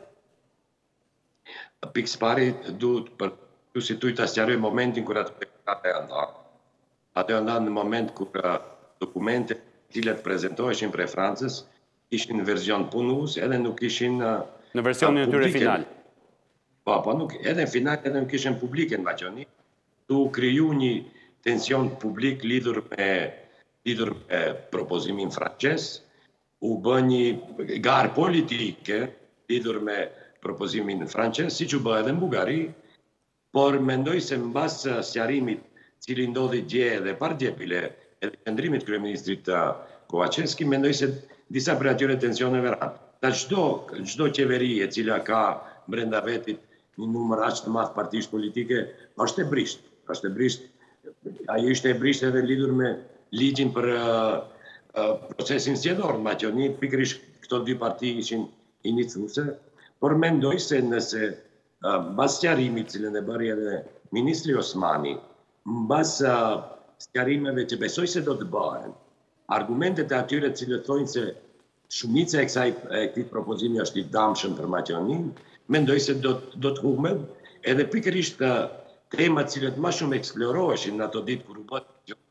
Pikë pari duhet për ju situj të sqaroj momentin kur atë atë nda. Atë nda në moment kur dokumente cilat prezentoheshin për Francës ishin në version punues, edhe nuk ishin në versionin e tyre final. Po, po nuk edhe në final edhe nuk ishin publike në Maqedoni. Tu kriju një tension publik lidhur me lidhur me propozimin francez, u bë një garë politike lidhur me propozimin francez, siç u bë edhe në Bullgari, por mendoj se mbas sqarimit cili ndodhi dje dhe par dje bile edhe qëndrimit kryeministrit Kovačevski, mendoj se disa për atyre tensioneve ranë. Ta çdo çdo qeveri e cila ka brenda vetit një numër aq të madh partish politike, është e brisht. Është e brisht. Ajo ishte e brisht edhe lidhur me ligjin për uh, uh, procesin zgjedhor në Maqedoni, pikërisht këto dy parti ishin iniciuese, por mendoj se nëse uh, mbas sqarimit cilën e bëri edhe ministri Osmani, mbas uh, sqarimeve që besoj se do të bëhen, argumentet e atyre cilët thonë se shumica e kësaj e këtij propozimi është i dëmshëm për Maqedoninë, mendoj se do do të humbet edhe pikërisht temat cilët më shumë eksploroheshin në ato ditë kur u bë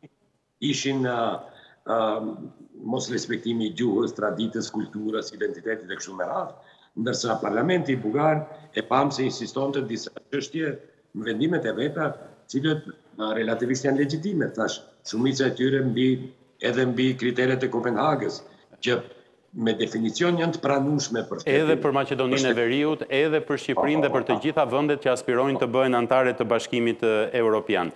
ishin uh, uh, mos respektimi i gjuhës, traditës, kulturës, identitetit e kështu me radhë, ndërsa parlamenti bullgar e pam se insistonte disa çështje në vendimet e veta, cilët uh, relativisht janë legjitime, thash, shumica e tyre mbi edhe mbi kriteret e Kopenhagës, që me definicion janë të pranueshme për shtetin. Edhe për Maqedoninë e Veriut, edhe për Shqipërinë dhe për të gjitha vendet që aspirojnë të bëhen anëtare të Bashkimit Evropian.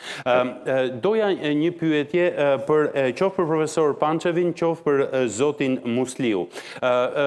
Doja një pyetje për qoftë për profesor Pančevin, qoftë për zotin Musliu.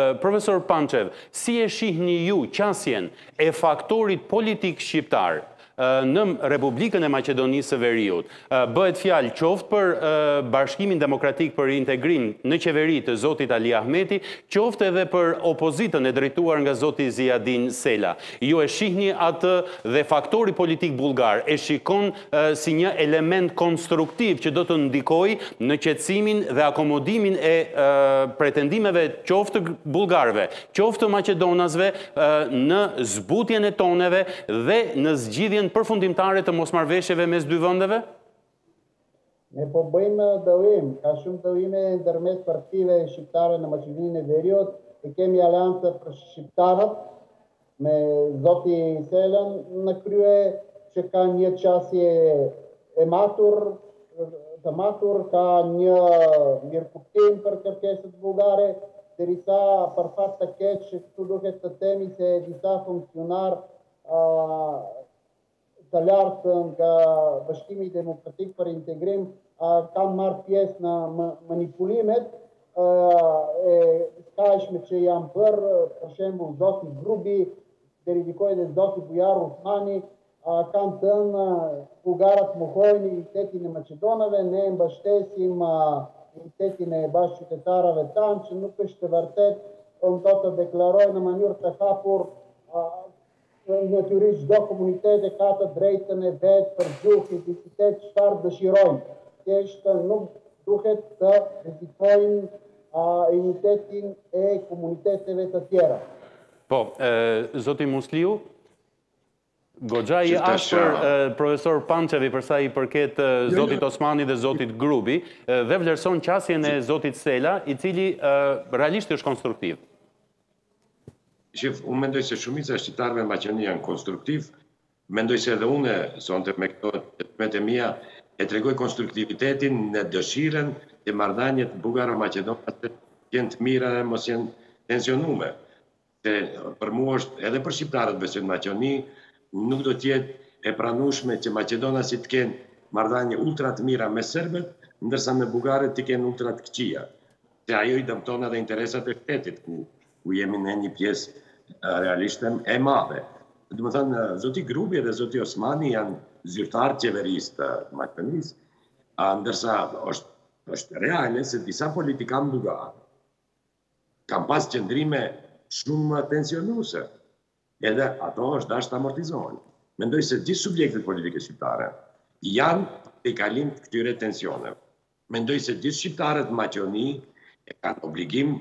Profesor Pančev, si e shihni ju qasjen e faktorit politik shqiptar në Republikën e Maqedonisë së Veriut. Bëhet fjalë qoftë për Bashkimin Demokratik për Integrim në qeveri të zotit Ali Ahmeti, qoftë edhe për opozitën e drejtuar nga zoti Ziadin Sela. Ju e shihni atë dhe faktori politik bullgar e shikon si një element konstruktiv që do të ndikojë në qetësimin dhe akomodimin e pretendimeve qoftë bullgarëve, qoftë maqedonasve në zbutjen e toneve dhe në zgjidhjen përfundimtare të mosmarrveshjeve mes dy vendeve? Ne po bëjmë dëvim, ka shumë dëvime ndërmjet partive shqiptare në Maqedoninë e Veriut, e kemi aleancë për shqiptarët me zoti Selën në krye, që ka një qasje e matur, të matur, ka një mirëkuptim për kërkesat bullgare, derisa për fat të keq që këtu duket të temi se disa funksionar të lartë nga Bashkimi Demokratik për Integrim kanë marrë pjesë në manipulimet e skajshme që janë bërë, për shembull zoti Grubi, deri dikoj dhe zoti Bujar Usmani, kanë thënë bullgarët mohojnë identitetin e Maqedonave, ne mbështesim identitetin e bashkëqytetarëve tanë, që nuk është të vërtet, unë do të deklaroj në mënyrë të hapur natyrisht çdo komunitet e ka të drejtën e vet për gjuhë, identitet, çfarë dëshirojnë. Thjesht nuk duhet të rrezikojnë identitetin e komuniteteve të tjera. Po, zoti Musliu, goxha i ashpër profesor Pançevi për sa i përket zotit Osmani dhe zotit Grubi dhe vlerëson qasjen e zotit Sela, i cili realisht është konstruktiv. Shif, unë mendoj se shumica e shqiptarëve në Maqedoni janë konstruktiv, mendoj se edhe unë, sonte me këto me të mia, e tregoj konstruktivitetin në dëshiren e marrëdhëniet bulgaro-maqedonase që jenë të mira dhe mos jenë tensionume. Se për mua është, edhe për shqiptarët besoj në Maqedoni, nuk do të jetë e pranueshme që maqedonasit të kenë marrëdhënie ultra të mira me serbët, ndërsa me bulgarët të kenë ultra të këqija. Se ajo i dëmton edhe interesat e shtetit ku ku jemi në një pjesë realisht e madhe. Do të thënë, zoti Grubi dhe zoti Osmani janë zyrtarë qeverisë të Maqedonisë, ndërsa është, është reale se disa politikanë bulgarë kanë pas qëndrime shumë tensionuese, edhe ato është dashur të amortizohen. Mendoj se gjithë subjektet politike shqiptare janë te kalim të këtyre tensioneve. Mendoj se gjithë shqiptarët në Maqedoni e kanë obligim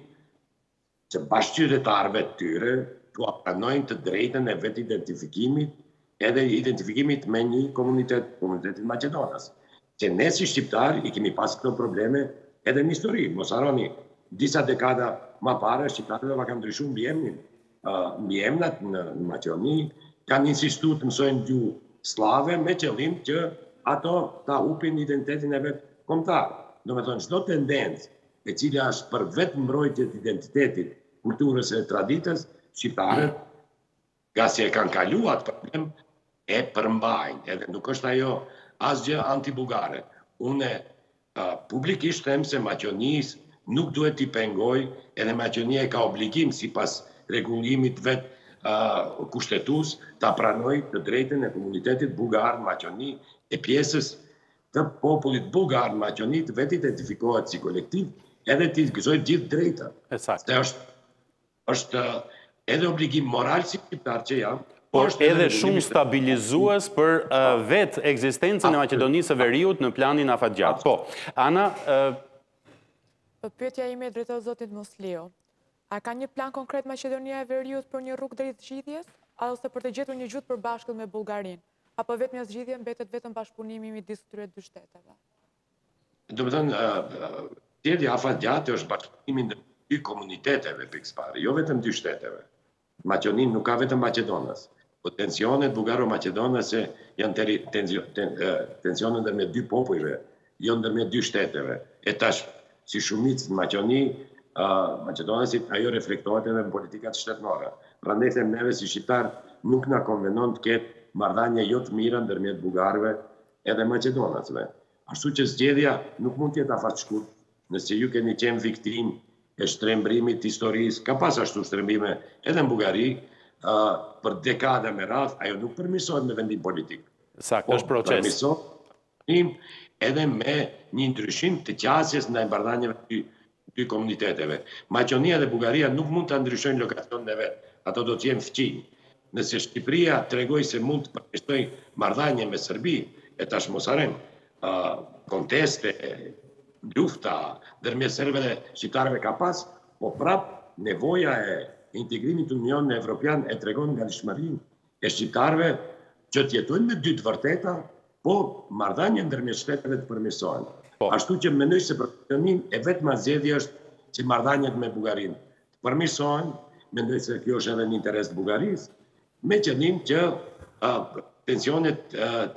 që bashkëqytetarëve të tyre të apranojnë të drejtën e vetë identifikimit edhe identifikimit me një komunitet, komunitetin Maqedonas. Që ne si shqiptar i kemi pas këto probleme edhe në histori. Mos harroni, disa dekada më parë shqiptarëve va kanë ndryshuar mbiemrin. Mbiemrat në Maqedoni kanë insistuar të mësojnë gjuhë slave me qëllim që ato ta upin identitetin e vet kombëtar. Domethënë çdo tendencë e cila është për vetë mbrojtje të identitetit, kulturës e traditës, shqiptarët, nga si e kanë kaluar atë problem, e përmbajnë. Edhe nuk është ajo asgjë anti-bulgare. Unë publikisht them se Maqedonisë nuk duhet t'i pengoj, edhe Maqedonia ka obligim sipas rregullimit vet kushtetues ta pranojë të drejtën e komunitetit bulgar në Maqedoni e pjesës të popullit bulgar në Maqedoni të vetë identifikohet si kolektiv, edhe t'i gëzojë gjithë drejta. Saktë. është është edhe obligim moral si shqiptar që jam, por edhe shumë stabilizues për vetë ekzistencën e Maqedonisë së Veriut në planin afatgjat. Po, Ana, pyetja ime drejtohet zotit Musliu. A ka një plan konkret Maqedonia e Veriut për një rrugë drejt zgjidhjes, ose për të gjetur një gjyq përbashkët me Bullgarinë? Apo vetëm zgjidhja mbetet vetëm bashkëpunimi midis këtyre dy shteteve? Do të thënë, zgjedhja afatgjate është bashkëpunimi ndër dy komuniteteve pikëparë, jo vetëm dy shteteve. Maqedoni nuk ka vetëm Maqedonas. Po tensionet bulgaro-maqedonase janë tensione ndërmjet dy popujve, jo ndërmjet dy shteteve. E tash, si shumicë në Maqedoni, Maqedonasit ajo reflektohet edhe në politikat shtetënore. Prandaj them neve si shqiptar nuk na konvenon të ketë marrëdhënie jo të mira ndërmjet bulgarëve edhe maqedonasve. Ashtu që zgjedhja nuk mund të jetë afatshkurt, nëse ju keni qenë viktimë e shtrembrimit të historisë, ka pas ashtu shtrembime edhe në Bullgari, për dekada me radhë, ajo nuk përmirësohet me vendim politik. Sakt, është proces. Përmirësohet edhe me një ndryshim të qasjes ndaj marrëdhënieve të dy komuniteteve. Maqedonia dhe Bullgaria nuk mund të ndryshojnë lokacionin e vet. Ato do të jenë fqinj. Nëse Shqipëria tregoi se mund të përmirësojë marrëdhënie me Serbi, e tash mos harrojmë, konteste, lufta ndërmjet serbëve dhe shqiptarëve ka pas, po prap nevoja e integrimit të Unionit Evropian e tregon ngadishmërinë e shqiptarëve që të jetojnë me dy të vërteta, po marrëdhënia ndërmjet shteteve të përmirësohen. Ashtu që mendoj se për Maqedoninë e vetma zgjedhje është që marrëdhëniet me Bullgarinë të përmirësohen, mendoj se kjo është edhe në interes të Bullgarisë, me qëllim që tensionet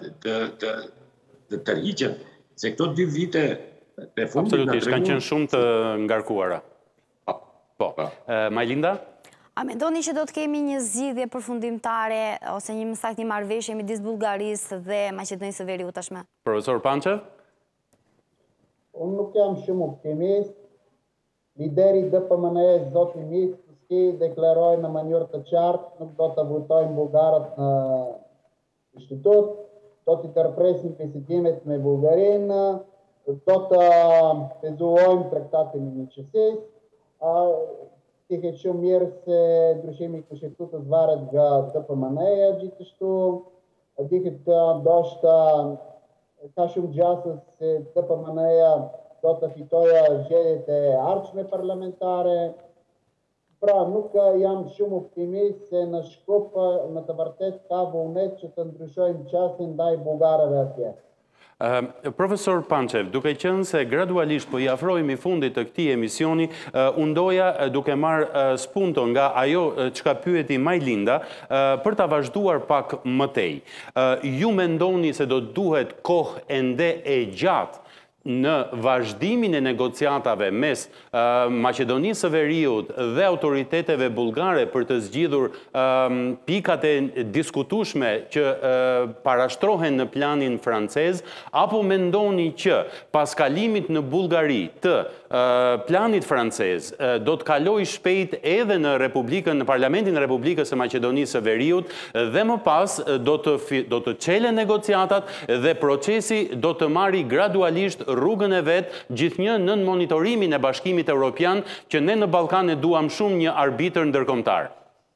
të tërhiqen, se këto dy vite të fundit... Absolutisht, kanë qenë shumë të ngarkuara. Po, Majlinda? A mendoni që do të kemi një zgjidhje përfundimtare ose një më saktë një marrëveshje midis Bullgarisë dhe Maqedonisë së Veriut tashmë? Profesor Pançev? Unë nuk jam shumë optimist. Lideri D P M N E, zoti Micki, deklaroi në mënyrë të qartë nuk do të votojnë bullgarët në institut, do të tërpresin bisedimet me Bullgarinë, do të pezuojnë traktatin e miqësisë. Tihet shumë mirë se ndryshimi i kushtetues varet nga D P M N E-ja gjithashtu. Dihet ndoshta ka shumë gjasë se D P M N E-ja do të fitojë zgjedhjet e ardhshme parlamentare. Pra, nuk jam shumë optimist se në Shkup në të vërtet ka vullnet që të ndryshojnë qasjen ndaj bullgarëve atje. Profesor Pançev, duke qenë se gradualisht po i afrohemi fundit të këtij emisioni, unë doja duke marrë spunto nga ajo çka pyeti Majlinda për ta vazhduar pak më tej. Ju mendoni se do duhet kohë ende e gjatë në vazhdimin e negociatave mes Maqedonisë së Veriut dhe autoriteteve bullgare për të zgjidhur pikat e diskutueshme që parashtrohen në planin francez, apo mendoni që pas kalimit në Bullgari të planit francez do të kalojë shpejt edhe në Republikën, në Parlamentin e Republikës së Maqedonisë së Veriut dhe më pas do të do të çelen negociatat dhe procesi do të marrë gradualisht rrugën e vetë, gjithnjë nën monitorimin e Bashkimit Evropian, që ne në Ballkan e duam shumë një arbitër ndërkombëtar?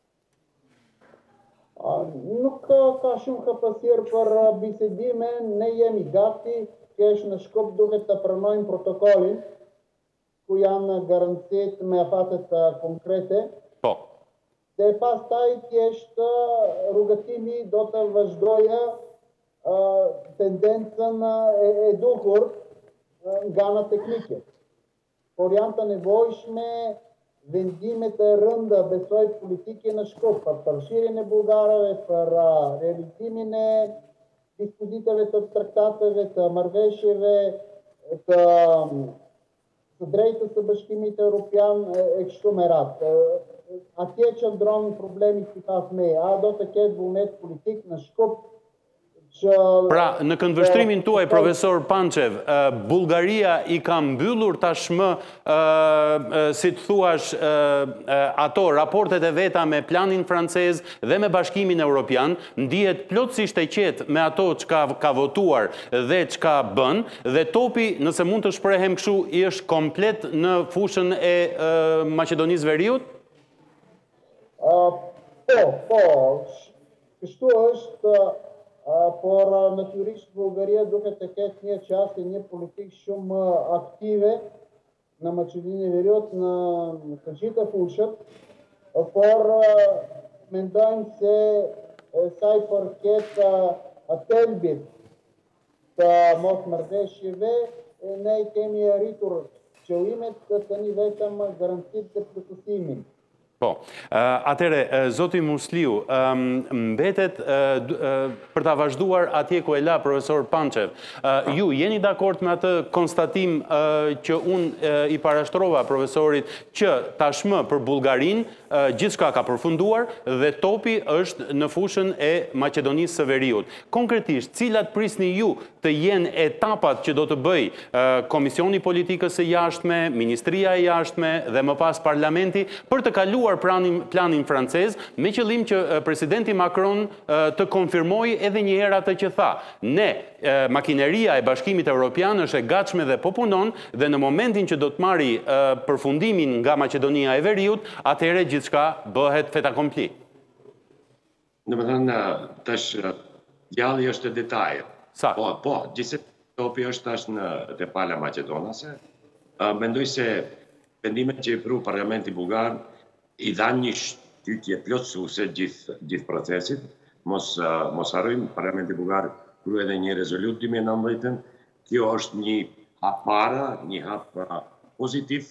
Nuk ka shumë kapacitete për bisedime, ne jemi gati, kesh në Shkup duhet të pranojmë protokollin, ku janë garancitë me afatet konkrete. Po. Dhe pastaj thjesht rrugëtimi do të vazhdojë tendencën e duhur nga ana teknike. Por janë të nevojshme vendimet e rënda, besoj, politike në Shkup, për përfshirjen e bullgarëve, për realizimin e dispozitave të traktateve, të marrëveshjeve, të të drejtës së Bashkimit Evropian e kështu me radhë. Atje qëndron problemi si pas me, a do të ketë vullnet politik në Shkup. Pra, në këndvështrimin tuaj, profesor Pançev, Bullgaria i ka mbyllur tashmë, si të thuash, ato raportet e veta me planin francez dhe me Bashkimin Evropian, ndihet plotësisht e qetë me ato që ka votuar dhe që ka bën, dhe topi, nëse mund të shprehem kështu, i është komplet në fushën e Maqedonisë Veriut? Po, po, kështu është. Por natyrisht Bullgaria duhet të ketë një qasje, një politikë shumë aktive në Maqedoninë e Veriut në të gjitha fushët, por mendojmë se sa i përket thelbit të mosmarrëveshjeve, ne kemi arritur qëllimet të tani vetëm garancitë të plotësimit. Po, atere, zoti Musliu, mbetet për ta vazhduar atje ku e la profesor Pançev, ju jeni dakord me atë konstatim që unë i parashtrova profesorit që tashmë për Bullgarinë gjithçka ka përfunduar dhe topi është në fushën e Maqedonisë së Veriut. Konkretisht, cilat prisni ju të jenë etapat që do të bëj Komisioni Politikës së Jashtme, Ministria e Jashtme dhe më pas Parlamenti për të kaluar aprovuar planin, planin francez me qëllim që presidenti Macron të konfirmoj edhe një herë atë që tha. Ne, makineria e Bashkimit Evropian është e gatshme dhe po punon dhe në momentin që do të marri përfundimin nga Maqedonia e Veriut, atëherë gjithçka bëhet fait accompli. Në më thënë, tash djalli është detaj. Sa? Po, po, gjithse topi është tash në të pala Maqedonase, mendoj se vendimet që i pru Parlamenti Bugar i dhanë një shtytje plotësuese gjithë gjithë procesit. Mos mos harrojmë, Parlamenti Bugar krye edhe një rezolut dy mijë e nëntëmbëdhjetë. Kjo është një hap para, një hap pozitiv.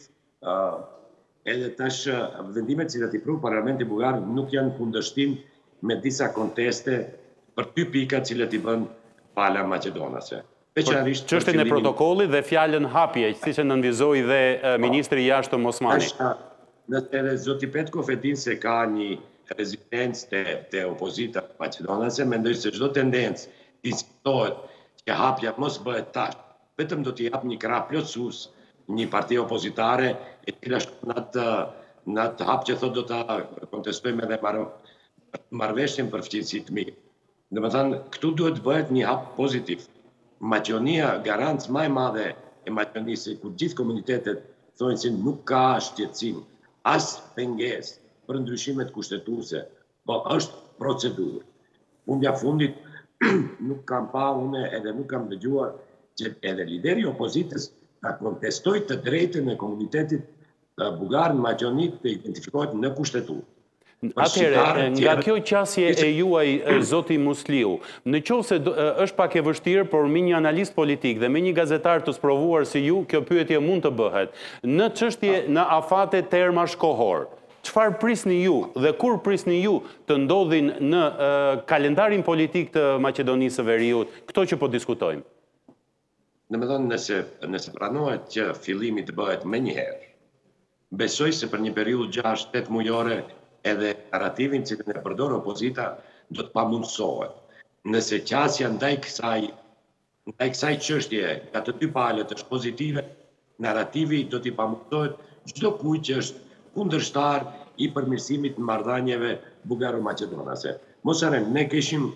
Edhe tash vendimet që i pru Parlamenti Bugar nuk janë kundërshtim me disa konteste për dy pika që i bën pala Maqedonase. Çështjen e protokollit dhe fjalën hapje, siç e nënvizoi dhe ministri i jashtëm Osmani. Nëse edhe zoti Petkov e din se ka një rezistencë te, te opozita Maqedonase, mendoj se çdo tendencë diskutohet që hapja mos bëhet tash, vetëm do t'i jap një krah plotësues një parti opozitare e cila në atë në atë hap që thotë do ta kontestojmë edhe marrëveshjen për fqinjësi të mirë. Domethënë, këtu duhet bëhet një hap pozitiv. Maqedonia, garancë më e madhe e Maqedonisë, kur gjithë komunitetet thonë se nuk ka shqetësim, as pengesë për ndryshimet kushtetuese, po është procedurë. Fundja fundit nuk kam pa une edhe nuk kam dëgjuar që edhe lideri i opozitës ta kontestoj të drejtën e komunitetit bugar në Maqedoni të identifikohet në kushteturë. Atëherë, nga kjo qasje e juaj, zoti Musliu, në qovë se është pak e vështirë, por me një analist politik dhe me një gazetar të sprovuar si ju, kjo pyetje mund të bëhet. Në çështje në afate terma shkohor, çfarë prisni ju dhe kur prisni ju të ndodhin në kalendarin politik të Maqedonisë së Veriut, këto që po diskutojmë? Në me thënë, nëse, nëse pranohet që fillimi të bëhet me njëherë, besoj se për një periudhë gjashtë tetë mujore edhe narrativin që në përdor opozita do të pamundsohet. Nëse qasja ndaj kësaj, ndaj kësaj çështje nga të dy palët është pozitive, narrativi do t'i pamundsohet çdo kujt që është kundërshtar i përmirësimit të marrëdhënieve bugaro-maqedonase. Mos harrojmë, ne kishim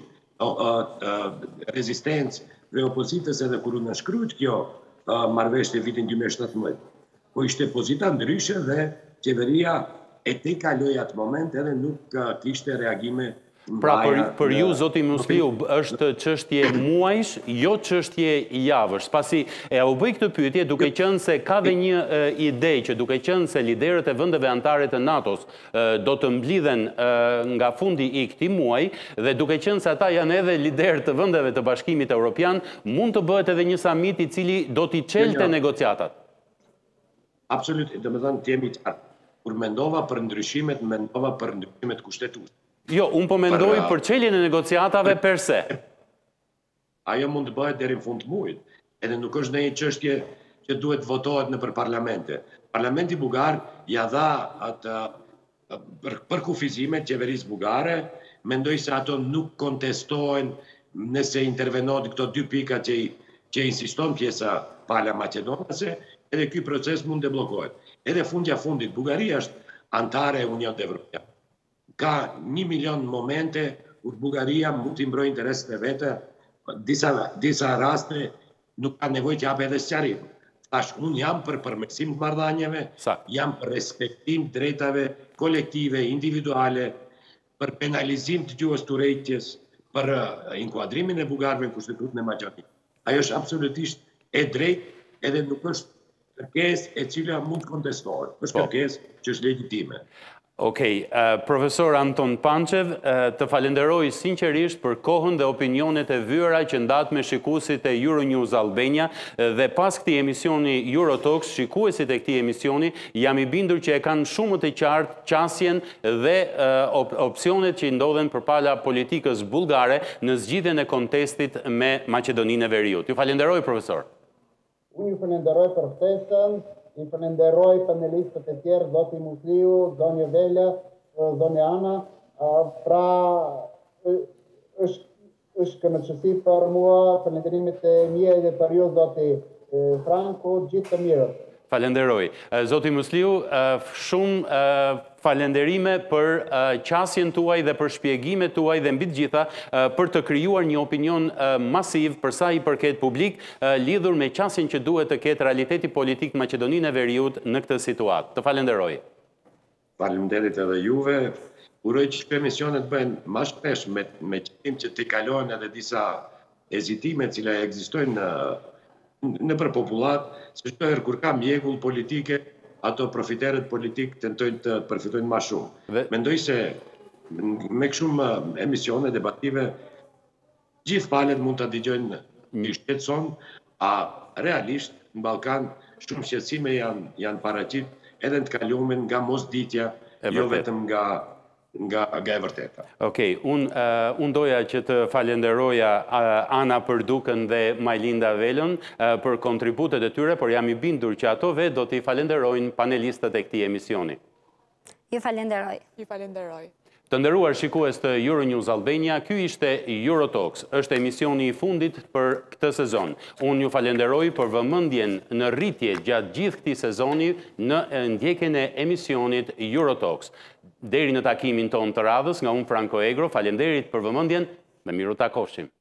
rezistencë prej opozitës edhe kur u nënshkruajt kjo marrëveshje vitin dy mijë e shtatëmbëdhjetë. Po ishte pozita ndryshe dhe qeveria e te kaloj atë moment edhe nuk kishte reagime. Pra për, për ju, zoti Musliu, është çështje muajsh, jo çështje javësh. Pasi e u bëj këtë pyetje duke qenë se ka dhe një e, ide që duke qenë se liderët e vendeve anëtare të NATO-s e, do të mblidhen e, nga fundi i këtij muaji dhe duke qenë se ata janë edhe liderë të vendeve të Bashkimit Evropian, mund të bëhet edhe një samit i cili do t'i çelte negociatat. Absolut, domethënë të jemi qartë. Kur mendova për ndryshimet, mendova për ndryshimet kushtetuese. Jo, unë po mendoj për, për çeljen e negociatave per se. Ajo mund të bëhet deri në fund të muajit. Edhe nuk është ndonjë çështje që duhet votohet nëpër parlamente. Parlamenti bugar ja dha atë për, për kufizimet qeverisë bugare, mendoj se ato nuk kontestohen nëse intervenohet këto dy pika që, që insiston pjesa pala maqedonase, edhe ky proces mund të bllokohet. Edhe fundja fundit, Bugaria është antare e Unionit Evropian. Ka një milion momente kur Bugaria mund të mbrojë interesat e vete, disa, disa raste nuk ka nevojë të japë edhe sqarim. Tash, unë jam për përmirësim të marrëdhënieve, jam për respektim të drejtave kolektive, individuale, për penalizim të gjuhës turrëties, për inkuadrimin e bugarëve në Kushtetutën e Maqedonisë. Ajo është absolutisht e drejtë, edhe nuk është kërkesë e cila mund të kontestohet. Është kërkesë që është legjitime. Okej, uh, profesor Anton Pančev, uh, të falenderoj sinqerisht për kohën dhe opinionet e vyera që ndat me shikuesit e Euronews Albania dhe pas këtij emisioni Eurotalks, shikuesit e këtij emisioni jam i bindur që e kanë shumë të qartë qasjen dhe uh, op opsionet që ndodhen përpara politikës bullgare në zgjidhjen e kontestit me Maqedoninë e Veriut. Ju falenderoj, profesor. Unë ju falenderoj për ftesën, ju falenderoj panelistët e tjerë, zoti Musliu, zonja Vela, zonja Ana. Pra, është, është kënaqësi për mua, falenderimet e mia dhe për ju, zoti Franco, gjithë të mirë. Falenderoj. Zoti Musliu, shumë falenderime për qasjen tuaj dhe për shpjegimet tuaj dhe mbi të gjitha për të krijuar një opinion masiv për sa i përket publik lidhur me qasjen që duhet të ketë realiteti politik në Maqedoninë e Veriut në këtë situatë. Të falenderoj. Faleminderit edhe juve. Uroj që emisionet bëhen më shpesh me me qëllim që t'i kalojnë edhe disa hezitime që ekzistojnë në në për popullat, se çdo herë kur ka mjegull politike, ato profiterët politik tentojnë të përfitojnë më shumë. Mendoj se me shumë emisione debative, gjithë palët mund të dëgjojnë një shqetëson, a realisht në Ballkan shumë shqetësime janë janë paraqit edhe në të kalumin nga mosditja, jo vetëm nga nga e vërteta. Okej, unë doja që të falenderoja Ana Përdukën dhe Majlinda Velën për kontributet e tyre, por jam i bindur që ato vetë do t'i falenderojnë panelistët e këtij emisioni. Ju falenderoj. Ju falenderoj. Të nderuar shikues të Euronews Albania, ky ishte Eurotalks, është emisioni i fundit për këtë sezon. Unë ju falenderoj për vëmendjen në rritje gjatë gjithë këtij sezoni në ndjekjen e emisionit Eurotalks. Deri në takimin ton të radhës, nga unë Franco Egro, falenderit për vëmendjen, me miru takoshim.